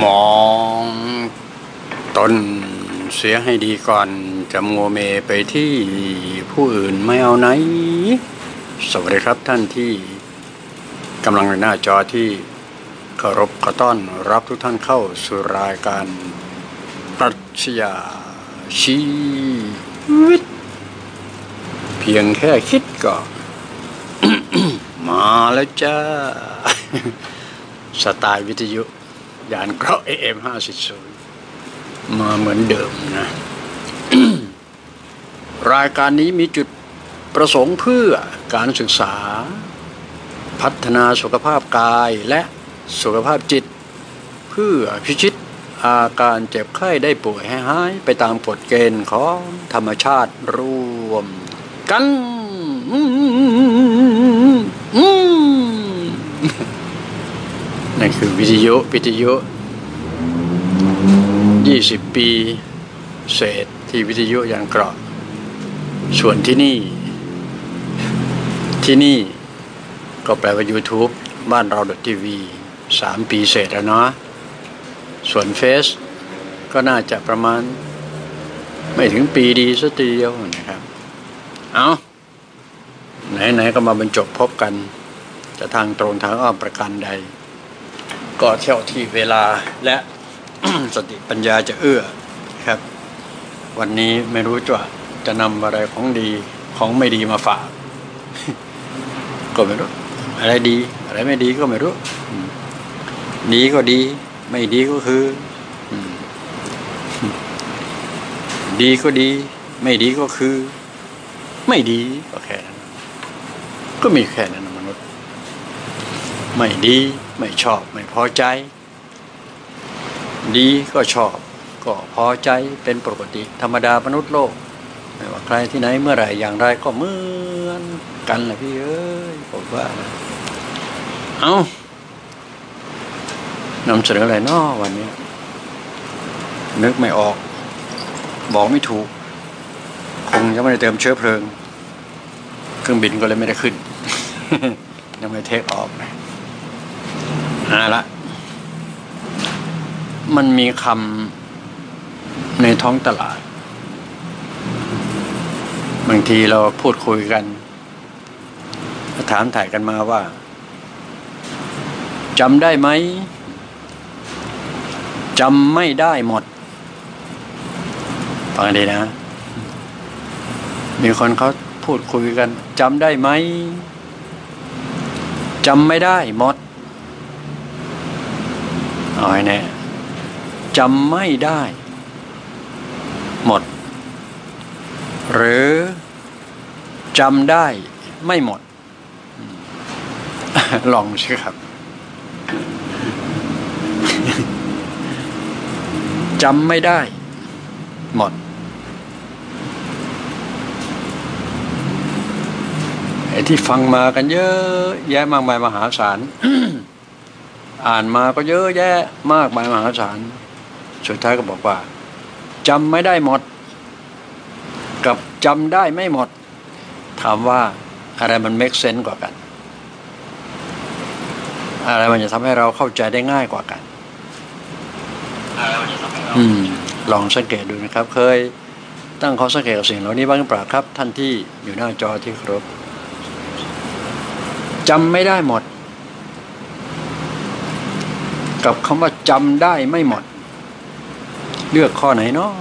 มองตนเสียให้ดีก่อนจะมัวเมไปที่ผู้อื่นไม่เอาไหนสวัสดีครับท่านที่กำลังในหน้าจอที่เคารพขอต้อนรับทุกท่านเข้าสู่รายการปรัชญาชีวิตเพียงแค่คิดก็ มาแล้วจ้า สไตล์วิทยุยานเกราะ AM 540มาเหมือนเดิมนะ รายการนี้มีจุดประสงค์เพื่อการศึกษาพัฒนาสุขภาพกายและสุขภาพจิตเพื่อพิชิตอาการเจ็บไข้ได้ป่วยให้หายไปตามกฎเกณฑ์ของธรรมชาติรวมกันนั่นคือวิทยุ20 ปีเศษที่วิทยุยานเกราะส่วนที่นี่ก็แปลว่า YouTube บ้านเรา .tv 3 ปีเศษแล้วเนาะส่วนเฟซก็น่าจะประมาณไม่ถึงปีดีสักทีเดียวนะครับเอาไหนก็มาบรรจบพบกันจะทางตรงทางอ้อมประการใดก็เท่าที่เวลาและ สติปัญญาจะเอื้อครับวันนี้ไม่รู้จะนำอะไรของดีของไม่ดีมาฝาก ก็ไม่รู้อะไรดีอะไรไม่ดีก็ไม่รู้ดีก็ดีไม่ดีก็คือดีก็ดีไม่ดีก็คือไม่ดีก็แค่นั้นก็มีแค่นั้นมนุษย์ไม่ดีไม่ชอบไม่พอใจดีก็ชอบก็พอใจเป็นปกติธรรมดามนุษย์โลกไม่ว่าใครที่ไหนเมื่อไหร่อย่างไรก็เหมือนกันแหละพี่เอ้ยผมว่านำเสนออะไรน้อวันนี้นึกไม่ออกบอกไม่ถูกคงยังไม่ได้เติมเชื้อเพลิงเครื่องบินก็เลยไม่ได้ขึ้น ยังไม่เทคออฟละมันมีคำในท้องตลาดบางทีเราพูดคุยกันถามถ่ายกันมาว่าจำได้ไหมจำไม่ได้หมดฟังดีนะมีคนเขาพูดคุยกันจำได้ไหมจำไม่ได้หมดเอาให้แน่จำไม่ได้หมดหรือจำได้ไม่หมด ลองสิครับ จำไม่ได้หมดไอ้ที่ฟังมากันเยอะแยะมากมายมหาศาล อ่านมาก็เยอะแยะมากมายมหาศาลสุดท้ายก็บอกว่าจำไม่ได้หมดกับจำได้ไม่หมดถามว่าอะไรมัน make sense กว่ากันอะไรมันจะทำให้เราเข้าใจได้ง่ายกว่ากันลองสังเกตดูนะครับเคยตั้งข้อสังเกตกับสิ่งเหล่านี้บ้างหรือเปล่าครับท่านที่อยู่หน้าจอที่เคารพจำไม่ได้หมดกับคำว่าจำได้ไม่หมดเลือกข้อไหนเนาะ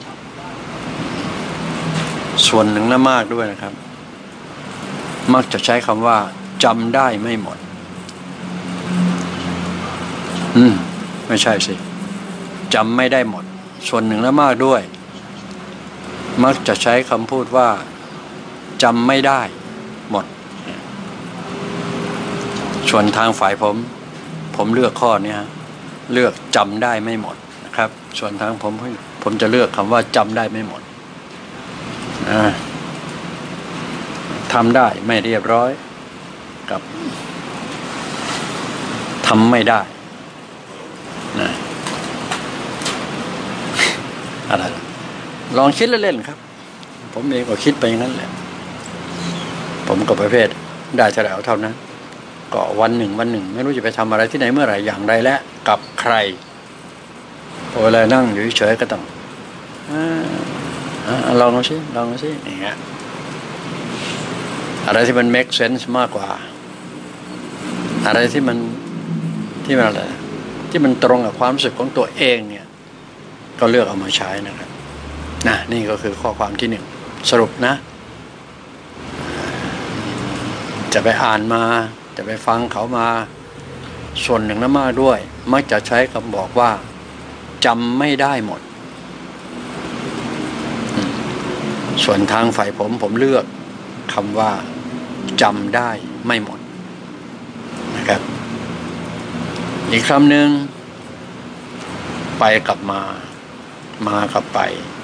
ส่วนหนึ่งและมากด้วยนะครับมักจะใช้คำว่าจำได้ไม่หมดไม่ใช่สิจำไม่ได้หมดส่วนหนึ่งและมากด้วยมักจะใช้คำพูดว่าจำไม่ได้หมดส่วนทางฝ่ายผมเลือกข้อนี้เลือกจำได้ไม่หมดนะครับส่วนทางผมจะเลือกคำว่าจำได้ไม่หมดทำได้ไม่เรียบร้อยกับทำไม่ได้นะอะไรลองคิดเล่นๆครับผมเองก็คิดไปอย่างนั้นแหละผมก็ประเภทได้เท่าไหร่เอาเท่านั้น ก็วันหนึ่งไม่รู้จะไปทำอะไรที่ไหนเมื่อไหร่อย่างไรและกับใครเวลานั่งอยู่เฉยๆก็ต้องลองดูสิอย่างเงี้ยอะไรที่มัน make sense มากกว่าอะไรที่มันอะไรที่มันตรงกับความรู้สึกของตัวเองเนี่ยก็เลือกเอามาใช้นะครับนี่ก็คือข้อความที่หนึ่งสรุปนะจะไปอ่านมาจะไปฟังเขามาส่วนหนึ่งนะมากด้วยมักจะใช้คำบอกว่าจำไม่ได้หมดส่วนทางฝ่ายผมเลือกคำว่าจำได้ไม่หมดนะครับอีกคำหนึ่งไปกลับมากลับไป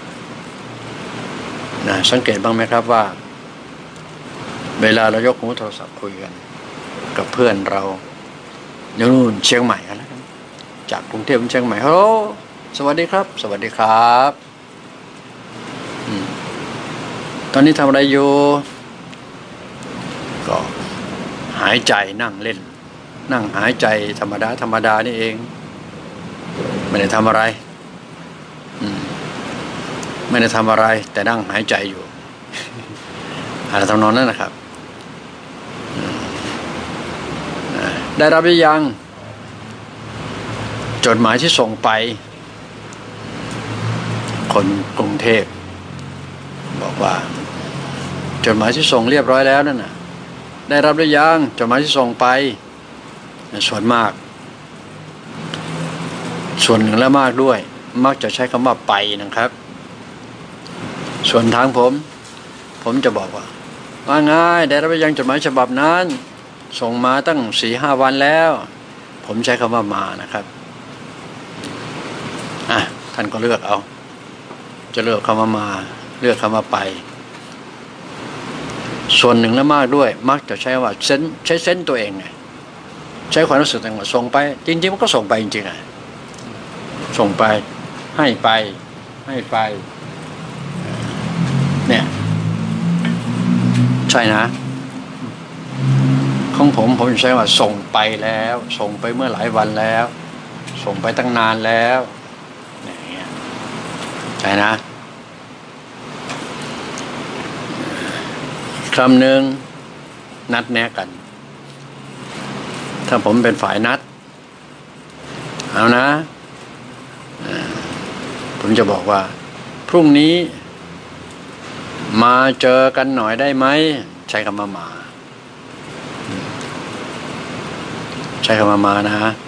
สังเกตบ้างไหมครับว่าเวลาเรายกหูโทรศัพท์คุยกันกับเพื่อนเราอยู่นู่นเชียงใหม่กันแล้วจากกรุงเทพเชียงใหม่ฮัลโหลสวัสดีครับสวัสดีครับตอนนี้ทำอะไรอยู่ก็หายใจนั่งเล่นนั่งหายใจธรรมดานี่เองไม่ได้ทำอะไรไม่ได้ทำอะไรแต่นั่งหายใจอยู่อะไรทำนองนั้นนะครับได้รับหรือยังจดหมายที่ส่งไปคนกรุงเทพบอกว่าจดหมายที่ส่งเรียบร้อยแล้วนั่นน่ะได้รับหรือยังจดหมายที่ส่งไปส่วนมากส่วนหนึ่งและมากด้วยมักจะใช้คำว่าไปนะครับส่วนทางผมจะบอกว่าง่ายได้รับหรือยังจดหมายฉบับนั้นส่งมาตั้ง 4-5 วันแล้วผมใช้คำว่ามานะครับท่านก็เลือกเอาจะเลือกคำว่ามาเลือกคำว่าไปส่วนหนึ่งและมากด้วยมักจะใช้ว่าใช้เซนส์ตัวเองไงใช้ความรู้สึกต่างๆส่งไปจริงๆมันก็ส่งไปจริงๆส่งไปให้ไปเนี่ยใช่นะของผมใช้ว่าส่งไปแล้วส่งไปเมื่อหลายวันแล้วส่งไปตั้งนานแล้วอย่างเงี้ยใช่นะคำหนึ่งนัดแนะกันถ้าผมเป็นฝ่ายนัดเอานะผมจะบอกว่าพรุ่งนี้มาเจอกันหน่อยได้ไหมใช้คำมาใช้คำมานะฮะ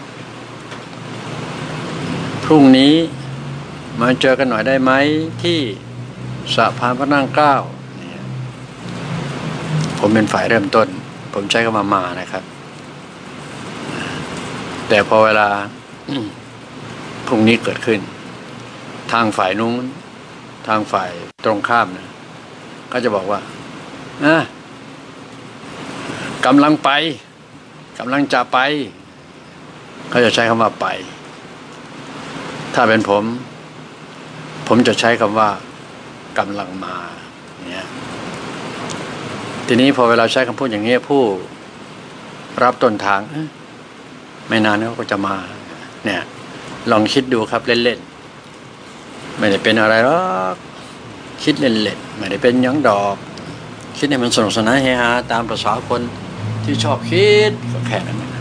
พรุ่งนี้มาเจอกันหน่อยได้ไหมที่สะพานพระนั่งเกล้าผมเป็นฝ่ายเริ่มต้นผมใช้คำมานะครับแต่พอเวลาพรุ่งนี้เกิดขึ้นทางฝ่ายนู้นทางฝ่ายตรงข้ามนะก็จะบอกว่ากำลังจะไปเขาจะใช้คำว่าไปถ้าเป็นผมจะใช้คำว่ากำลังมาเนี่ยทีนี้พอเวลาใช้คำพูดอย่างนี้ผู้รับต้นทางไม่นานเขาก็จะมาเนี่ยลองคิดดูครับเล่นๆไม่ได้เป็นอะไรหรอกคิดเล่นๆไม่ได้เป็นหยังดอกคิดให้มันสนุกสนานเฮฮาตามภาษาคนที่ชอบคิดก็แค่นั้นนะ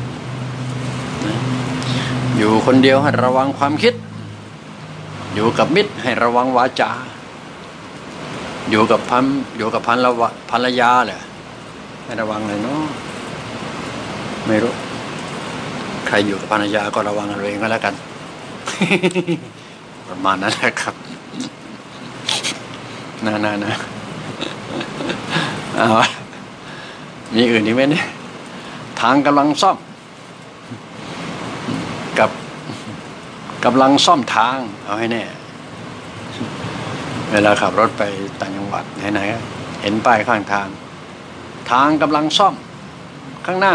อยู่คนเดียวให้ระวังความคิดอยู่กับมิตรให้ระวังวาจาอยู่กับภรรยาแหละให้ระวังเลยเนาะไม่รู้ใครอยู่กับภรรยาก็ระวังตัวเองก็แล้วกัน ประมาณนั้นแหละครับนะเอามีอื่นอีกไหมเนี่ยทางกำลังซ่อมกำลังซ่อมทางเอาให้แน่เวลาขับรถไปต่างจังหวัดไหนๆเห็นป้ายข้างทางกำลังซ่อมข้างหน้า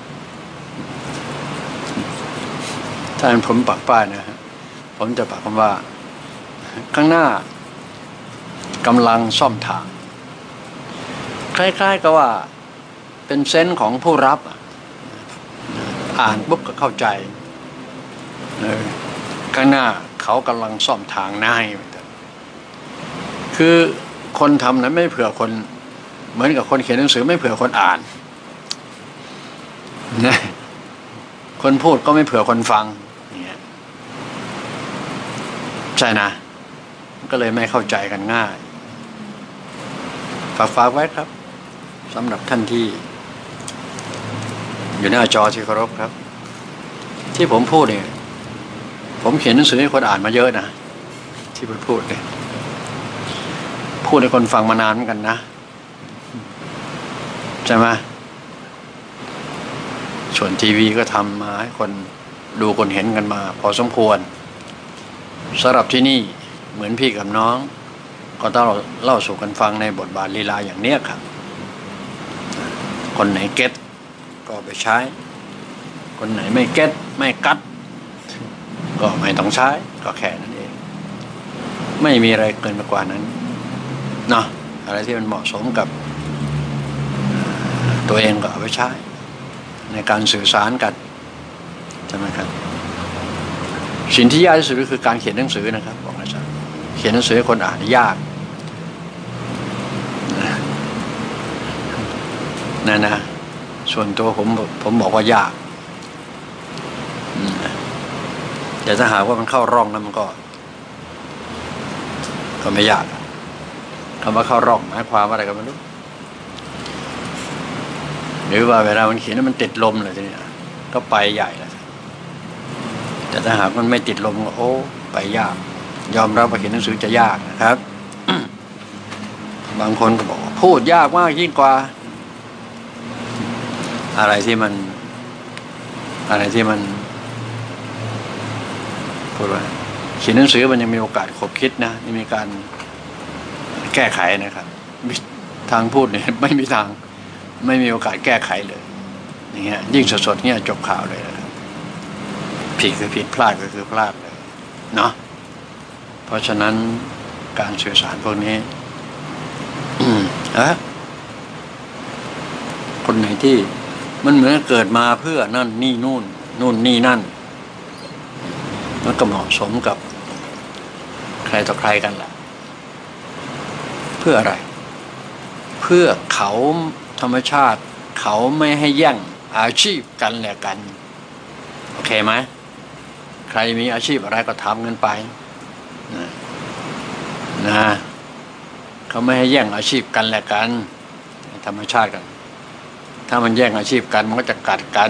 ถ้าผมปักป้ายนะฮะผมจะปักคำว่าข้างหน้ากำลังซ่อมทางคล้ายๆกับว่าเป็นเซนส์ของผู้รับอ่านปุ๊บก็เข้าใจข้างหน้าเขากำลังซ่อมทางหน้าให้คือคนทำนั้นไม่เผื่อคนเหมือนกับคนเขียนหนังสือไม่เผื่อคนอ่านนะคนพูดก็ไม่เผื่อคนฟังเนี่ยใช่นะก็เลยไม่เข้าใจกันง่ายฝากไว้ครับสำหรับท่านที่อยู่หน้าจอที่เคารพครับที่ผมพูดเนี่ยผมเขียนหนังสือให้คนอ่านมาเยอะนะที่ผมพูดเนี่ยพูดให้คนฟังมานานเหมือนกันนะใช่ไหมส่วนทีวีก็ทำมาให้คนดูคนเห็นกันมาพอสมควรสำหรับที่นี่เหมือนพี่กับน้องก็ต้องเล่าสู่กันฟังในบทบาทลีลาอย่างเนี้ยครับคนไหนเก็ตก็ไปใช้คนไหนไม่เก็ตไม่กัดก็ไม่ต้องใช้ก็แค่นั้นเองไม่มีอะไรเกินไปกว่านั้นเนาะอะไรที่มันเหมาะสมกับตัวเองก็เอาไปใช้ในการสื่อสารกันใช่ไหมครับสิ่งที่ยากที่สุดก็คือการเขียนหนังสือนะครับบอกอาจารย์เขียนหนังสือให้คนอ่านยากนะส่วนตัวผมบอกว่ายากแต่ถ้าหากว่ามันเข้าร่องแล้วมันก็ไม่ยากคำว่าเข้าร่องหมายความว่าอะไรกันไม่รู้หรือว่าเวลามันเขียนแล้วมันติดลมเลยทีนี้ก็ไปใหญ่แล้วแต่ถ้าหากมันไม่ติดลมก็โอ้ไปยากยอมรับว่าเขียนหนังสือจะยากนะครับ บางคนก็บอกว่าพูดยากมากยิ่งกว่าอะไรที่มันพูดว่าเขียนหนังสือมันยังมีโอกาสขบคิดนะยังมีการแก้ไขนะครับทางพูดเนี่ยไม่มีทางไม่มีโอกาสแก้ไขเลยอย่างเงี้ยยิ่งสดๆเนี่ยจบข่าวเลยนะครับผิดคือผิดพลาดก็คือพลาดเลยเนาะเพราะฉะนั้นการสื่อสารพวกนี้คนไหนที่มันเหมือนเกิดมาเพื่อนั่นนี่นู่นนี่นั่นมันก็เหมาะสมกับใครต่อใครกันล่ะเพื่ออะไรเพื่อเขาธรรมชาติเขาไม่ให้แย่งอาชีพกันแหละกันโอเคไหมใครมีอาชีพอะไรก็ทำกันไปนะเขาไม่ให้แย่งอาชีพกันแหละกันธรรมชาติกันถ้ามันแย่งอาชีพกันมันก็จะกัดกัน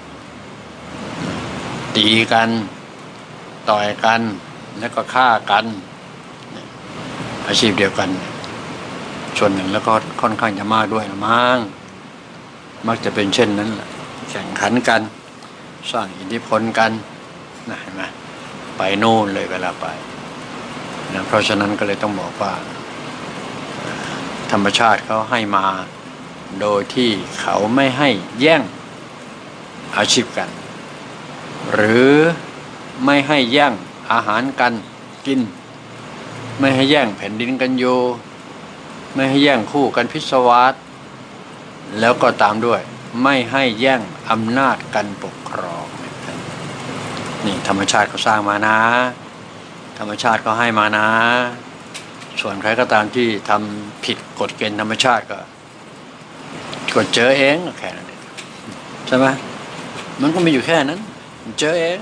ตีกันต่อยกันแล้วก็ฆ่ากันอาชีพเดียวกันส่วนหนึ่งแล้วก็ค่อนข้างจะมากด้วยนะมักจะเป็นเช่นนั้นแหละแข่งขันกันสร้างอิทธิพลกันนะเห็นไหมไปโน่นเลยเวลาไปนะเพราะฉะนั้นก็เลยต้องบอกว่าธรรมชาติเขาให้มาโดยที่เขาไม่ให้แย่งอาชีพกันหรือไม่ให้แย่งอาหารกันกินไม่ให้แย่งแผ่นดินกันอยู่ไม่ให้แย่งคู่กันพิศวาสแล้วก็ตามด้วยไม่ให้แย่งอำนาจกันปกครองนี่ธรรมชาติเขาสร้างมานะธรรมชาติก็ให้มานะส่วนใครก็ตามที่ทำผิดกฎเกณฑ์ธรรมชาติก็เจอเองแค่นั้นเองใช่ไหมมันก็มีอยู่แค่นั้นเจอเอง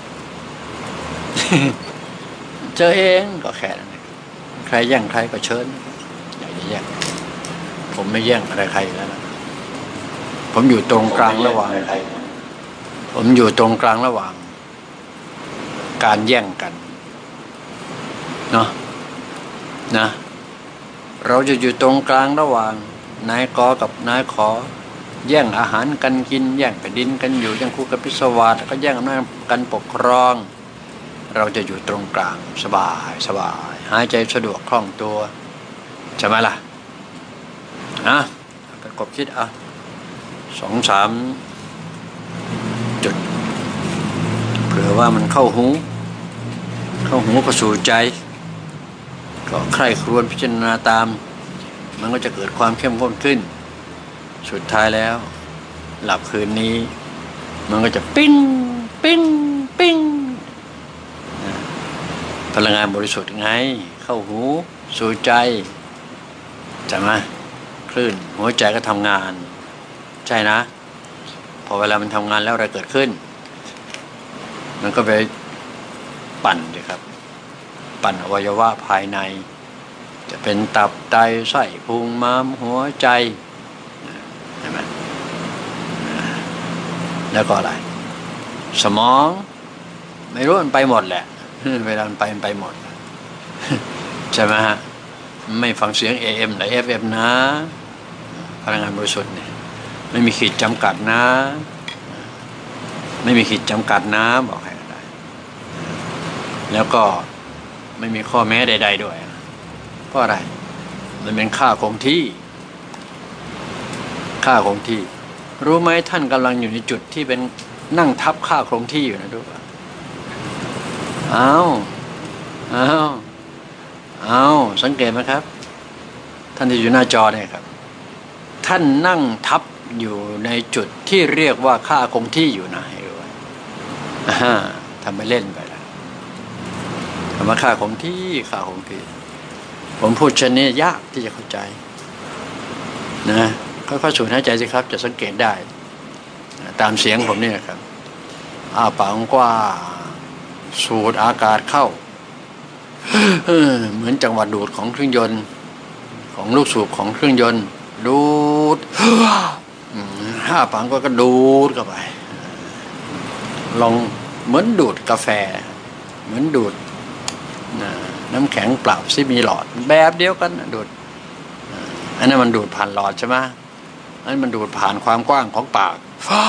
เจอเองก็แค่นั้นเองใครแย่งใครก็เชิญอย่าแย่งผมไม่แย่งอะไรใครแล้วนะผมอยู่ตรงกลางระหว่างการแย่งกันเนาะนะเราจะอยู่ตรงกลางระหว่างนายกกับนายขอแย่งอาหารกันกินแย่งแผ่นดินกันอยู่แย่งคู่กับพิศวาสก็แย่งอำนาจกันปกครองเราจะอยู่ตรงกลางสบายหายใจสะดวกคล่องตัวใช่ไหมล่ะนะเป็นกบคิด2-3 จุดเผื่อว่ามันเข้าหูก็สู่ใจก็ใคร่ครวญพิจารณาตามมันก็จะเกิดความเข้มข้นขึ้นสุดท้ายแล้วหลับคืนนี้มันก็จะปิ้งพลังงานบริสุทธิ์ไงเข้าหูสู่ใจใช่ไหมคลื่นหัวใจก็ทำงานใช่นะพอเวลามันทำงานแล้วอะไรเกิดขึ้นมันก็ไปปั่นเลยครับปั่นอวัยวะภายในจะเป็นตับไตไส้พุงม้ามหัวใจใช่ไหมแล้วก็อะไรสมองไม่รู้มันไปหมดแหละเวลามันไปหมดใช่ไหมฮะไม่ฟังเสียง AM หรือ FM นะพลังงานบริสุทธิ์เนี่ยไม่มีขีดจำกัดนะไม่มีขีดจำกัดนะบอกให้ได้แล้วก็ไม่มีข้อแม้ใดๆด้วยเพราะอะไรมันเป็นค่าคงที่ค่าคงที่รู้ไหมท่านกำลังอยู่ในจุดที่เป็นนั่งทับค่าคงที่อยู่นะดูว่าเอาสังเกตไหมครับท่านที่อยู่หน้าจอเนี่ยครับท่านนั่งทับอยู่ในจุดที่เรียกว่าค่าคงที่อยู่นะให้รู้ทำไปเล่นไปแล้วคำว่าค่าคงที่ผมพูดเช่นนี้ยากที่จะเข้าใจนะค่อยๆสูดหายใจสิครับจะสังเกตได้ตามเสียงผมนี่นะครับปากกว้างสูดอากาศเข้าเหมือนจังหวะดูดของเครื่องยนต์ของลูกสูบของเครื่องยนต์ดูดปากก็ดูดเข้าไปลองเหมือนดูดกาแฟเหมือนดูดน้ำแข็งเปล่าที่มีหลอดแบบเดียวกันดูดอันนั้นมันดูดผ่านหลอดใช่ไหมอันนั้นมันดูดผ่านความกว้างของปาก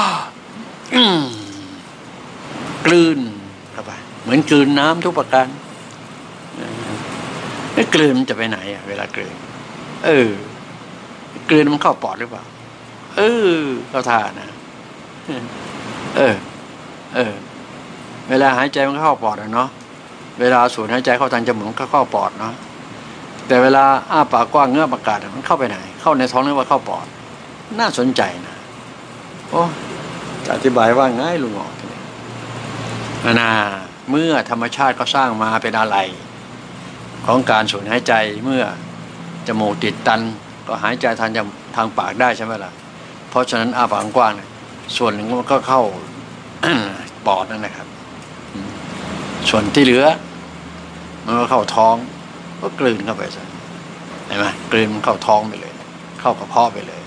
กลืนเข้าไปเหมือนกลืนน้ำทุกประการแล้วกลืนมันจะไปไหนเวลากลืนกลืนมันเข้าปอดหรือเปล่าเข้าท่านะเวลาหายใจมันเข้าปอดเนาะเวลาสูดหายใจเข้าทางจมูกก็เข้าปอดเนาะแต่เวลาอ้าปากกว้างเงื้ออากาศมันเข้าไปไหนเข้าในท้องหรือว่าเข้าปอดน่าสนใจนะโอ้จะอธิบายว่าง่ายลุงอ๋อเมื่อธรรมชาติก็สร้างมาเป็นอะไรของการสูดหายใจเมื่อจมูกติดตันก็หายใจทางปากได้ใช่ไหมล่ะเพราะฉะนั้นอ้าปากกว้างเนี่ยส่วนหนึ่งมันก็เข้า ปอดนั่นนะครับส่วนที่เหลือมันก็เข้าท้องก็กลืนเข้าไปซะเห็นไหมกลืนมันเข้าท้องไปเลยเข้ากระเพาะไปเลย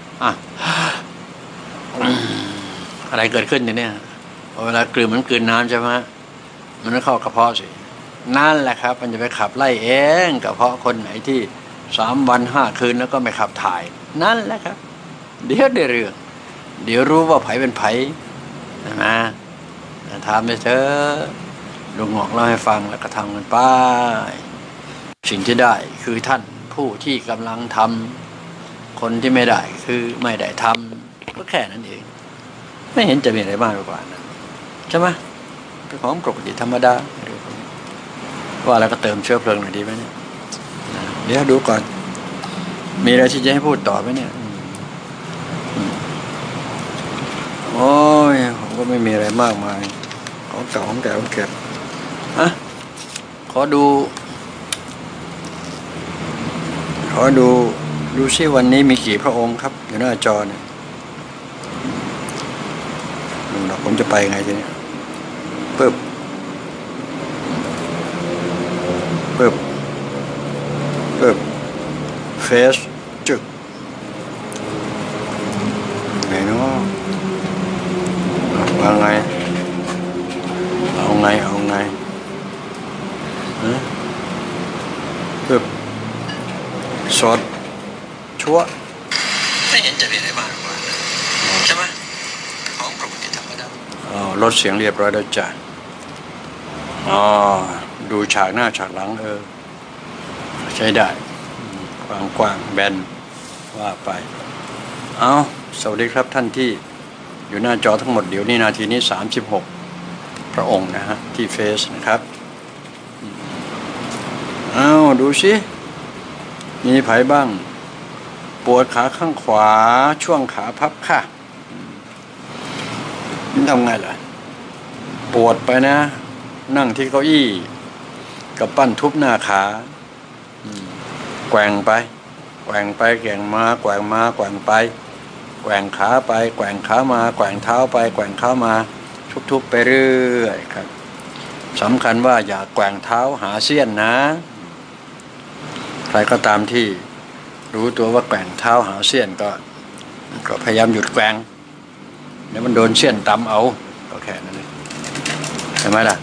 อะไรเกิดขึ้นเนี่ยเวลากลืนมันกลืนน้ำใช่ไหมมันก็เข้ากระเพาะสินั่นแหละครับมันจะไปขับไล่เองกระเพาะคนไหนที่3 วัน 5 คืนแล้วก็ไม่ขับถ่ายนั่นแหละครับเดี๋ยวได้เรื่องเดี๋ยวรู้ว่าไผเป็นไผนะทำไปเถอะลุงหงอกเล่าให้ฟังแล้วก็ทำกันไปสิ่งที่ได้คือท่านผู้ที่กำลังทำคนที่ไม่ได้คือไม่ได้ทำก็แค่นั้นเองไม่เห็นจะมีอะไรมากกว่านั้นใช่ไหมเป็นของปกติธรรมดาว่าแล้วก็เติมเชื้อเพลิงหน่อยดีไหมเนี่ยเดี๋ยวดูก่อนมีอะไรที่จะให้พูดต่อไหมเนี่ยโอ้ยผมก็ไม่มีอะไรมากมายของเก่าของแก่ของเก็บขอดูซิวันนี้มีกี่พระองค์ครับอยู่หน้าจอเนี่ยผมจะไปไงทีนี้ปึ๊บเฟซจึกไงเนาะว่าไงเอาไงปึ๊บสดชั่วไม่เห็นจะมีอะไรมากกว่าใช่ไหมของปกติธรรมดาลดเสียงเรียบร้อยแล้วจ้ะดูฉากหน้าฉากหลังใช้ได้กว้างแบนว่าไปสวัสดีครับท่านที่อยู่หน้าจอทั้งหมดเดี๋ยวนี้นาทีนี้36พระองค์นะฮะที่เฟซนะครับดูสิมีไผบ้างปวดขาข้างขวาช่วงขาพับค่ะนี่ทำไงล่ะปวดไปนะนั่งที่เก้าอี้กำปั้นทุบหน้าขาแกว่งไปแกว่งไปแกว่งมาแกว่งมาแกว่งไปแกว่งขาไปแกว่งขามาแกว่งเท้าไปแกว่งเท้ามาทุบๆไปเรื่อยครับสำคัญว่าอย่าแกว่งเท้าหาเสี้ยนนะใครก็ตามที่รู้ตัวว่าแกว่งเท้าหาเสี้ยนก็พยายามหยุดแกว่งเดี๋ยวมันโดนเสี้ยนตำเอาก็แค่นั้นเลยใช่ไหมล่ะ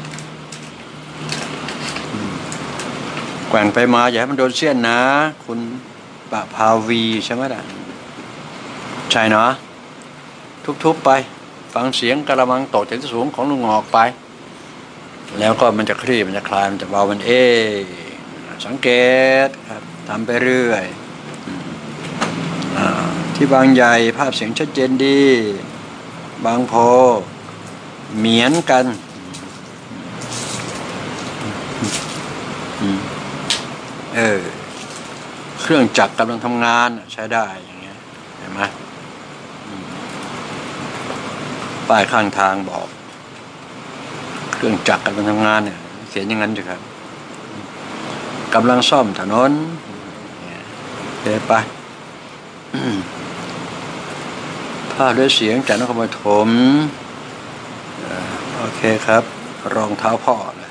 แกว่งไปมาอย่าให้มันโดนเสี้ยนนะคุณปะภาวีใช่ไหมล่ะใช่เนาะทุบๆไปฟังเสียงกระมังตกจากที่สูงของลุงงอกไปแล้วก็มันจะคลี่มันจะคลายมันจะเบามันสังเกตครับทำไปเรื่อยที่บางใหญ่ภาพเสียงชัดเจนดีบางโพเหมือนกันเครื่องจักรกำลังทำงานใช้ได้อย่างเงี้ยเห็นไหมป้ายข้างทางบอกเครื่องจักรกำลังทำงานเนี่ยเขียนอย่างนั้นอยู่ครับกำลังซ่อมถนนไปภาพด้วยเสียงจากนครปฐมโอเคครับรองเท้าพ่อเลย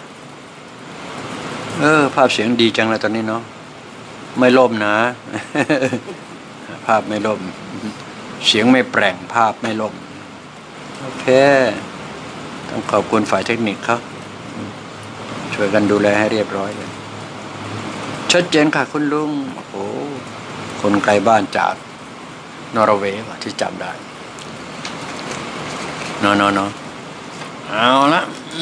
ภาพเสียงดีจังเลยตอนนี้เนาะไม่ล่มนะ ภาพไม่ล่มเสียงไม่แปลงภาพไม่ล่มโอเคต้องขอบคุณฝ่ายเทคนิคครับช่วยกันดูแลให้เรียบร้อยเลยชัดเจนค่ะคุณลุงโอ้โหคนไกลบ้านจากนอร์เวย์ที่จำได้เนาะเอาละ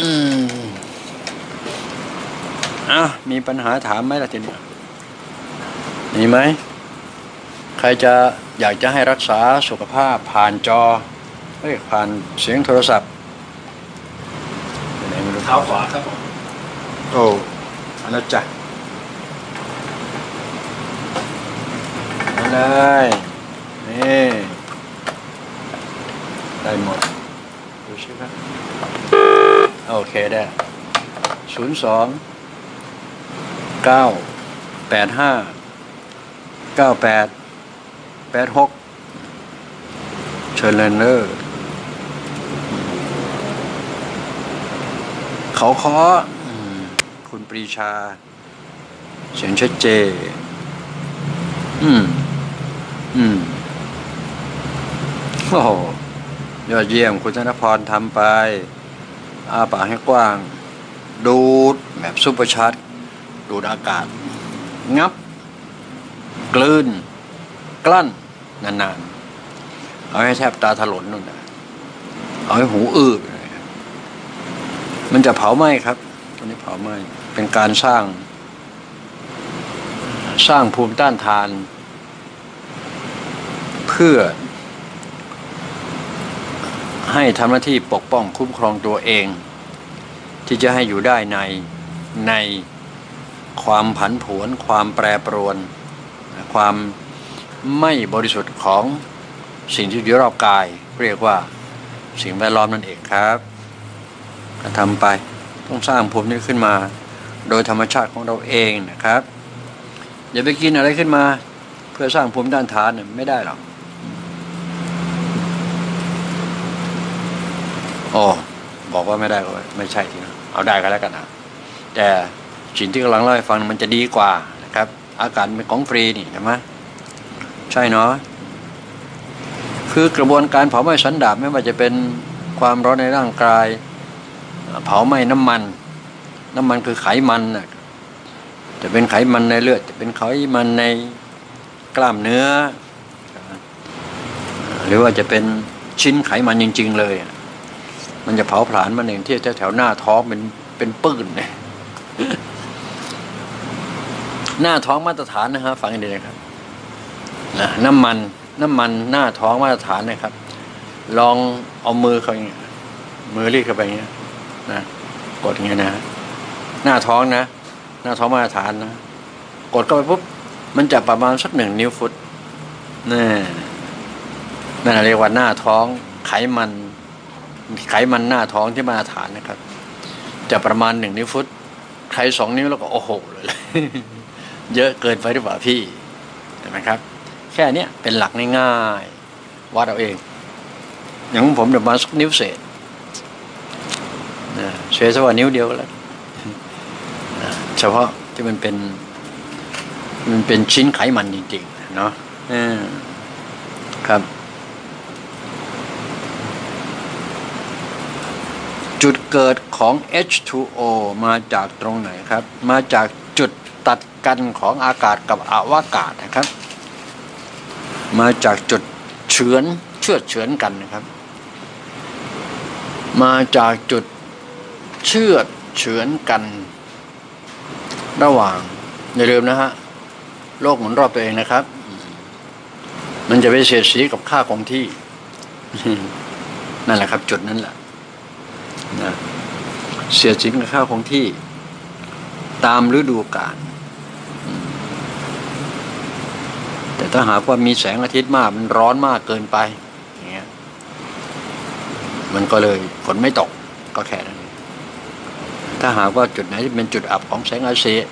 มีปัญหาถามไหมล่ะทีนี้มีไหมใครจะอยากจะให้รักษาสุขภาพผ่านจอผ่านเสียงโทรศัพท์เท้าขวาครับผมโอ้อันนั้นจ้ะเลยนี่ได้หมดดูสิครับโอเคได้02-985-9886เชิญเลยเนอร์เขาขอคุณปรีชาเสียงชัดเจนโอ้โหยอดเยี่ยมคุณธนพรทำไปอ้าปากให้กว้างดูดแบบซุปเปอร์ชัดดูดอากาศงับกลืนกลั้นนานๆเอาให้แทบตาถลนนู่นนะเอาให้หูอื้อมันจะเผาไหม้ครับตัวนี้เผาไหม้เป็นการสร้างภูมิต้านทานเพื่อให้ทำหน้าที่ปกป้องคุ้มครองตัวเองที่จะให้อยู่ได้ในความผันผวนความแปรปรวนความไม่บริสุทธิ์ของสิ่งที่อยู่รอบกายเรียกว่าสิ่งแวดล้อมนั่นเองครับก็ทำไปต้องสร้างภูมินี้ขึ้นมาโดยธรรมชาติของเราเองนะครับอย่าไปกินอะไรขึ้นมาเพื่อสร้างภูมิต้านทานไม่ได้หรอกบอกว่าไม่ได้ก็ไม่ใช่ทีนะเอาได้ก็แล้วกันนะแต่สิ่งที่กำลังเล่าให้ฟังมันจะดีกว่านะครับอากาศเป็นของฟรีนี่ใช่ไหมใช่เนาะคือกระบวนการเผาไหม้สันดาปไม่ว่าจะเป็นความร้อนในร่างกายเผาไหม้น้ำมันคือไขมันนะจะเป็นไขมันในเลือดจะเป็นไขมันในกล้ามเนื้อหรือว่าจะเป็นชิ้นไขมันจริงๆเลยมันจะเผาผลาญมันเองที่แถวหน้าท้องเป็นปื้นเนี่ยหน้าท้องมาตรฐานนะครับฟังดีนะครับน้ำมันหน้าท้องมาตรฐานนะครับลองเอามือเขาอย่างเงี้ยมือรีดเข้าไปอย่างเงี้ยนะกดอย่างเงี้ยนะหน้าท้องนะหน้าท้องมาตรฐานนะกดเข้าไปปุ๊บมันจะประมาณสัก1 นิ้วฟุตนั่นเรียกว่าหน้าท้องไขมันหน้าท้องที่มาตรฐานนะครับจะประมาณ1 นิ้วฟุตใคร2 นิ้วแล้วก็โอ้โหเลย เยอะเกินไปหรือเปล่าพี่เห็นไหมครับแค่นี้เป็นหลักง่ายๆวัดเอาเองอย่างผมเดี๋ยวมาสักนิ้วเศษเสียสักว่านิ้วเดียวก็แล้วเฉพาะที่มันเป็นชิ้นไขมันจริงๆเนาะครับจุดเกิดของ H2O มาจากตรงไหนครับมาจากจุดตัดกันของอากาศกับอวกาศนะครับมาจากจุดเฉือนกันนะครับมาจากจุดเฉือนกันระหว่างอย่าลืมนะฮะโลกหมุนรอบตัวเองนะครับมันจะไปเสียดสีกับค่าคงที่ นั่นแหละครับจุดนั้นแหละนะเสียดสีกับค่าคงที่ตามฤดูกาลแต่ถ้าหากว่ามีแสงอาทิตย์มากมันร้อนมากเกินไปอย่างเงี้ยมันก็เลยฝนไม่ตกก็แค่นั้นถ้าหากว่าจุดไหนที่เป็นจุดอับของแสงอาทิตย์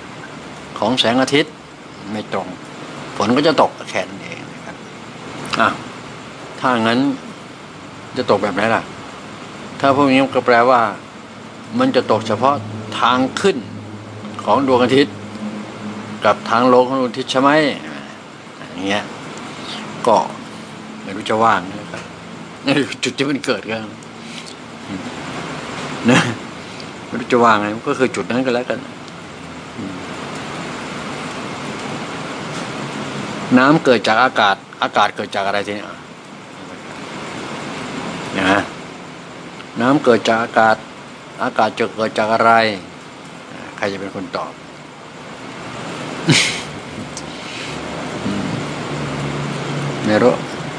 ไม่ตรงฝนก็จะตกแค่นั้นเองนะครับถ้างั้นจะตกแบบไหนล่ะถ้าพวกนี้ก็แปลว่ามันจะตกเฉพาะทางขึ้นของดวงอาทิตย์กับทางลงของดวงอาทิตย์ใช่ไหมอย่างเงี้ยก็ไม่รู้จะว่างนะครับนี่จุดที่มันเกิดกันนะไม่รู้จะว่างไงก็คือจุดนั้นก็แล้วกันน้ำเกิดจากอากาศเกิดจากอะไรทีนี้นะน้ำเกิดจากอากาศจะเกิดจากอะไรใครจะเป็นคนตอบไม่รู้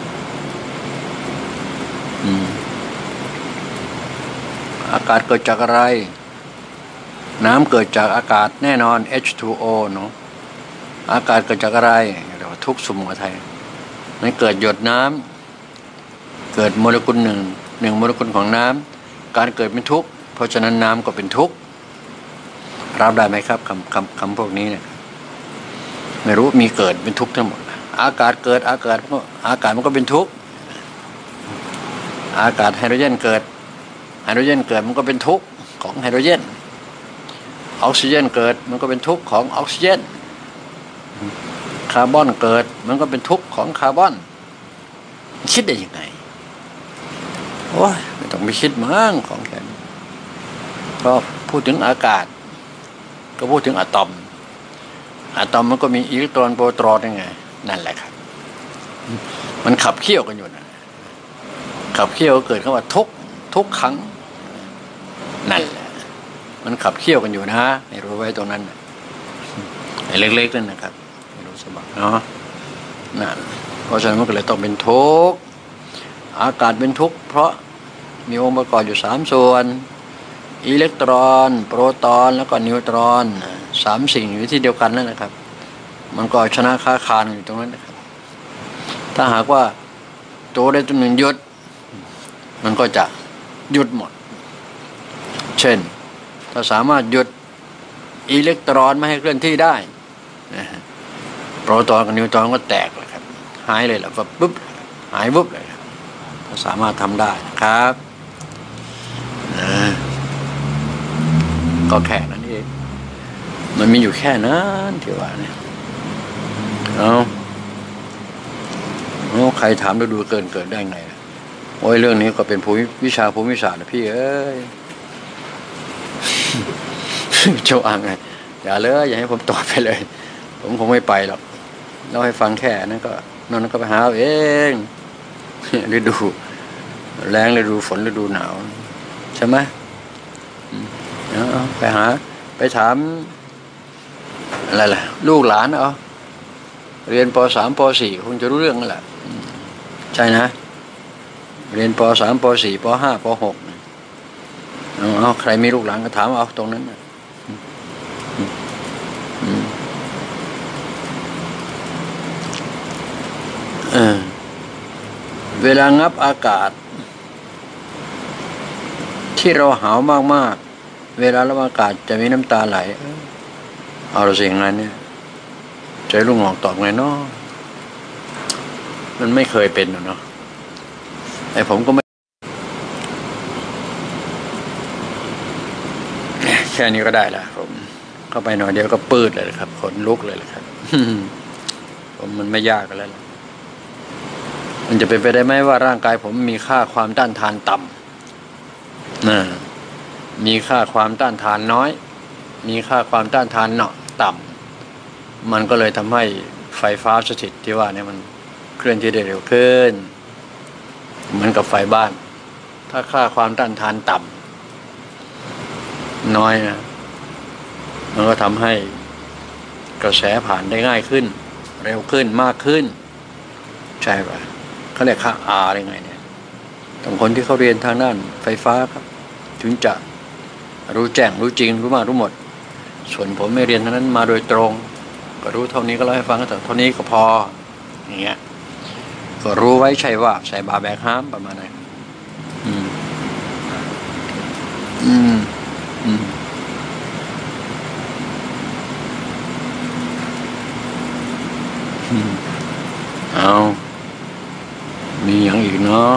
อากาศเกิดจากอะไรน้ำเกิดจากอากาศแน่นอน H2O เนาะอากาศเกิดจากอะไรเรียกว่าทุกข์สมุทัยมันเกิดหยดน้ำเกิดโมเลกุลหนึ่งโมเลกุลของน้ำการเกิดเป็นทุกข์เพราะฉะนั้นน้ำก็เป็นทุกข์รับได้ไหมครับคำพวกนี้เนี่ยไม่รู้มีเกิดเป็นทุกข์ทั้งหมดอากาศเกิดอากาศมันก็เป็นทุกข์อากาศไฮโดรเจนเกิดมันก็เป็นทุกข์ของไฮโดรเจนออกซิเจนเกิดมันก็เป็นทุกข์ของออกซิเจนคาร์บอนเกิดมันก็เป็นทุกข์ของคาร์บอนคิดได้ยังไงโอ้ยไม่ต้องไปคิดมั้งของแค่นี้ก็พูดถึงอากาศก็พูดถึงอะตอมมันก็มีอิเล็กตรอนโปรตอนยังไงนั่นแหละครับมันขับเคี่ยวกันอยู่นะขับเคี่ยวเกิดคำว่าทุกครั้งนั่นแหละมันขับเคี่ยวกันอยู่นะให้รู้ไว้ตรงนั้นไอ้เล็กๆนั่นนะครับให้รู้สบายเนาะนั่นเพราะฉะนั้นมันก็เลยต้องเป็นทุกข์อากาศเป็นทุกข์เพราะมีองค์ประกอบอยู่3ส่วนอิเล็กตรอนโปรตอนแล้วก็นิวตรอน3สิ่งอยู่ที่เดียวกันนั่นนะครับมันก็ชนะค้าคานอยู่ตรงนั้นนะครับถ้าหากว่าตัวใดตัวหนึ่งหยุดมันก็จะหยุดหมดเช่นถ้าสามารถหยุดอิเล็กตรอนไม่ให้เคลื่อนที่ได้โปรตอนกับนิวตรอนก็แตกเลยครับหายเลยแหละปุ๊บหายปุ๊บเลยถ้าสามารถทำได้ครับก็แค่นั้นเองมันมีอยู่แค่นั้นที่ว่าเนี่ยใครถามดูเกินได้ไงโอ้ยเรื่องนี้ก็เป็นวิชาภูมิศาสตร์นะพี่เอ้ยเจ้าอ่างไงอย่าให้ผมตอบไปเลยผมคงไม่ไปหรอกเล่าให้ฟังแค่นั้นก็นั่นก็ไปหาเอาเองฤดูแรงฤดูฝนฤดูหนาวใช่ไหมไปถามอะไรล่ะลูกหลานเรียนป.3 ป.4 คงจะรู้เรื่องนั่นแหละใช่นะเรียนป.3 ป.4 ป.5 ป.6ใครมีลูกหลานก็ถามเอาตรงนั้นเวลางับอากาศที่เราหาวมากๆเวลารับอากาศจะมีน้ำตาไหลเอาละสิ่งนั้นเนี่ยใจลุงหงอกตอบไงเนาะมันไม่เคยเป็นเนาะไอ้ผมก็ไม่แค่นี้ก็ได้ละผมเข้าไปหน่อยเดียวก็ปืดเลยครับขนลุกเลยครับ ผมมันไม่ยากอะไรแล้วมันจะเป็นไปได้ไหมว่าร่างกายผมมีค่าความต้านทานต่ำมีค่าความต้านทานน้อยมีค่าความต้านทานเนาะต่ำมันก็เลยทำให้ไฟฟ้าสถิตที่ว่าเนี่ยมันเคลื่อนที่ได้เร็วขึ้นเหมือนกับไฟบ้านถ้าค่าความต้านทานต่ำน้อยนะมันก็ทำให้กระแสผ่านได้ง่ายขึ้นเร็วขึ้นมากขึ้นใช่ป่ะเขาเรียกค่า R อะไรไงเนี่ยต้องคนที่เขาเรียนทางด้านไฟฟ้าครับถึงจะรู้แจ้งรู้จริงรู้มากรู้หมดส่วนผมไม่เรียนทางนั้นมาโดยตรงก็รู้เท่านี้ก็เล่าให้ฟังแต่เท่านี้ก็พออย่างเงี้ยก็รู้ไว้ใช่ว่าใส่บาแบกห้ามประมาณนั้นเอามีอย่างอีกเนาะ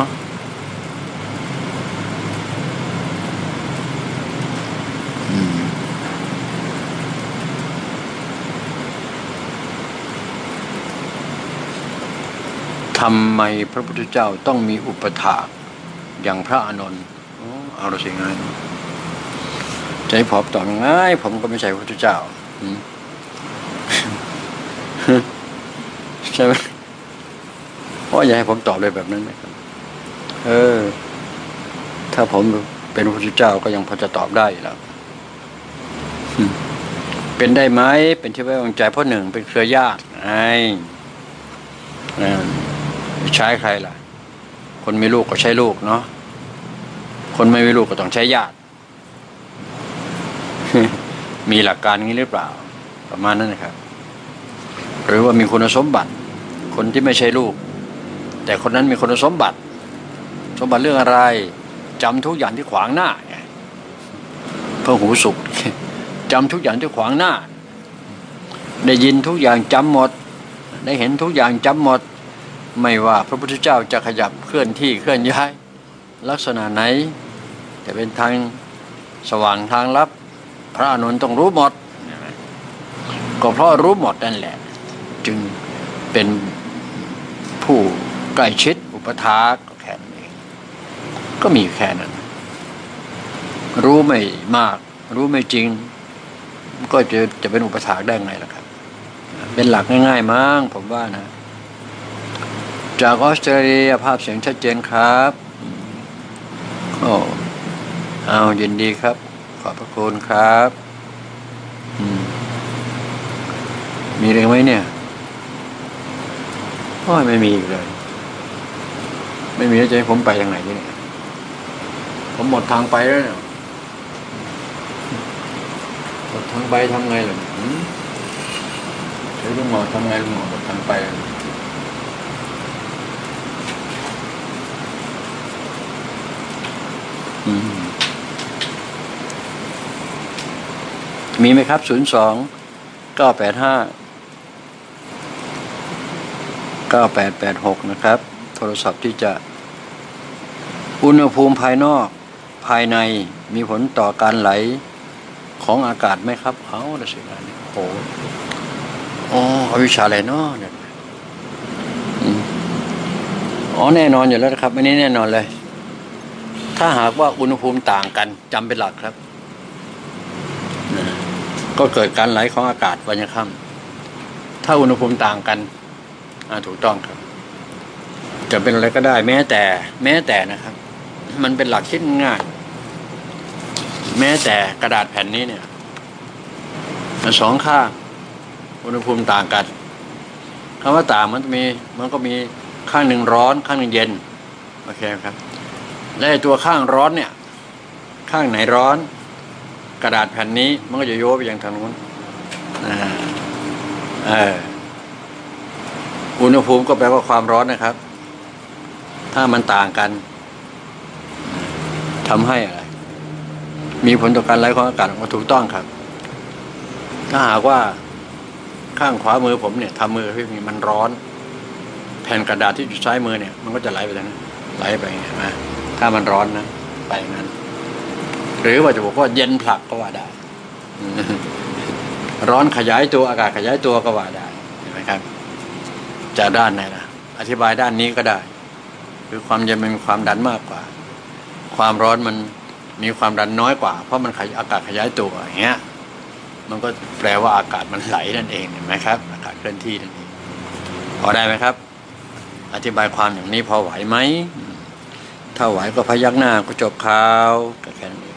ทำไมพระพุทธเจ้าต้องมีอุปถากอย่างพระอานนท์เอาละสิไงใจผมตอบง่ายผมก็ไม่ใช่พระพุทธเจ้าใช่ไหมเพราะอย่าให้ผมตอบเลยแบบนั้นไหมครับถ้าผมเป็นพระพุทธเจ้าก็ยังพอจะตอบได้แล้วเป็นได้ไหมเป็นที่ไว้วางใจเพราะหนึ่งเป็นเครือญาติใช้ใครล่ะคนมีลูกก็ใช้ลูกเนาะคนไม่มีลูกก็ต้องใช้ญาติ มีหลักการงี้หรือเปล่าประมาณนั้นนะครับหรือว่ามีคุณสมบัติคนที่ไม่ใช่ลูกแต่คนนั้นมีคุณสมบัติเรื่องอะไรจำทุกอย่างที่ขวางหน้าพระหูสุข จำทุกอย่างที่ขวางหน้าได้ยินทุกอย่างจำหมดได้เห็นทุกอย่างจำหมดไม่ว่าพระพุทธเจ้าจะขยับเคลื่อนที่เคลื่อนย้ายลักษณะไหนจะเป็นทางสว่างทางลับพระอานนท์ต้องรู้หมดก็เพราะรู้หมดนั่นแหละจึงเป็นผู้ใกล้ชิดอุปถากก็แค่นั้นเองก็มีแค่นั้นรู้ไม่มากรู้ไม่จริงก็จะเป็นอุปถากได้ไงล่ะครับเป็นหลักง่ายๆมั้งผมว่านะจากออสเตรเลียภาพเสียงชัดเจนครับเอายินดีครับขอบพระคุณครับมีอะไรไหมเนี่ยไม่มีอีกเลยไม่มีแล้วจะให้ผมไปยังไงเนี่ยผมหมดทางไปแล้วเนี่ยหมดทางไปทำไงล่ะใช้ลุงหมอทำไงลุงหมอหมดทางไปมีไหมครับ02-985-9886นะครับโทรศัพท์ที่จะอุณหภูมิภายนอกภายในมีผลต่อการไหลของอากาศไหมครับละสิการนี่วิชาอะไรเนาะเนี่ยแน่นอนอยู่แล้วครับอันนี้แน่นอนเลยถ้าหากว่าอุณหภูมิต่างกันจำเป็นหลักครับก็เกิดการไหลของอากาศวันยังค่ำถ้าอุณหภูมิต่างกันถูกต้องครับจะเป็นอะไรก็ได้แม้แต่นะครับมันเป็นหลักคิดง่ายแม้แต่กระดาษแผ่นนี้เนี่ยสองข้างอุณหภูมิต่างกันคำว่าต่างมันก็มีข้างหนึ่งร้อนข้างหนึ่งเย็นโอเคครับและตัวข้างร้อนเนี่ยข้างไหนร้อนกระดาษแผ่นนี้มันก็จะโยกไปยังทางนู้นอุณหภูมิก็แปลว่าความร้อนนะครับถ้ามันต่างกันทำให้อะไรมีผลต่อการไหลของอากาศมาถูกต้องครับถ้าหากว่าข้างขวามือผมเนี่ยทำมือพี่มีมันร้อนแผ่นกระดาษที่อยู่ซ้ายมือเนี่ยมันก็จะไหลไปทางนั้นไหลไปนะถ้ามันร้อนนะไปอย่างนั้นหรือว่าจะบอกว่าเย็นผลักก็ว่าได้ร้อนขยายตัวอากาศขยายตัวก็ว่าได้เห็นไหมครับจะด้านไหนล่ะอธิบายด้านนี้ก็ได้คือความเย็นมันมีความดันมากกว่าความร้อนมันมีความดันน้อยกว่าเพราะมันอากาศขยายตัวอย่างเงี้ยมันก็แปลว่าอากาศมันไหลนั่นเองเห็นไหมครับอากาศเคลื่อนที่นั่นเองพอได้ไหมครับอธิบายความอย่างนี้พอไหวไหมถ้าไหวก็พยักหน้าก็จบข่าวแค่นั้นเอง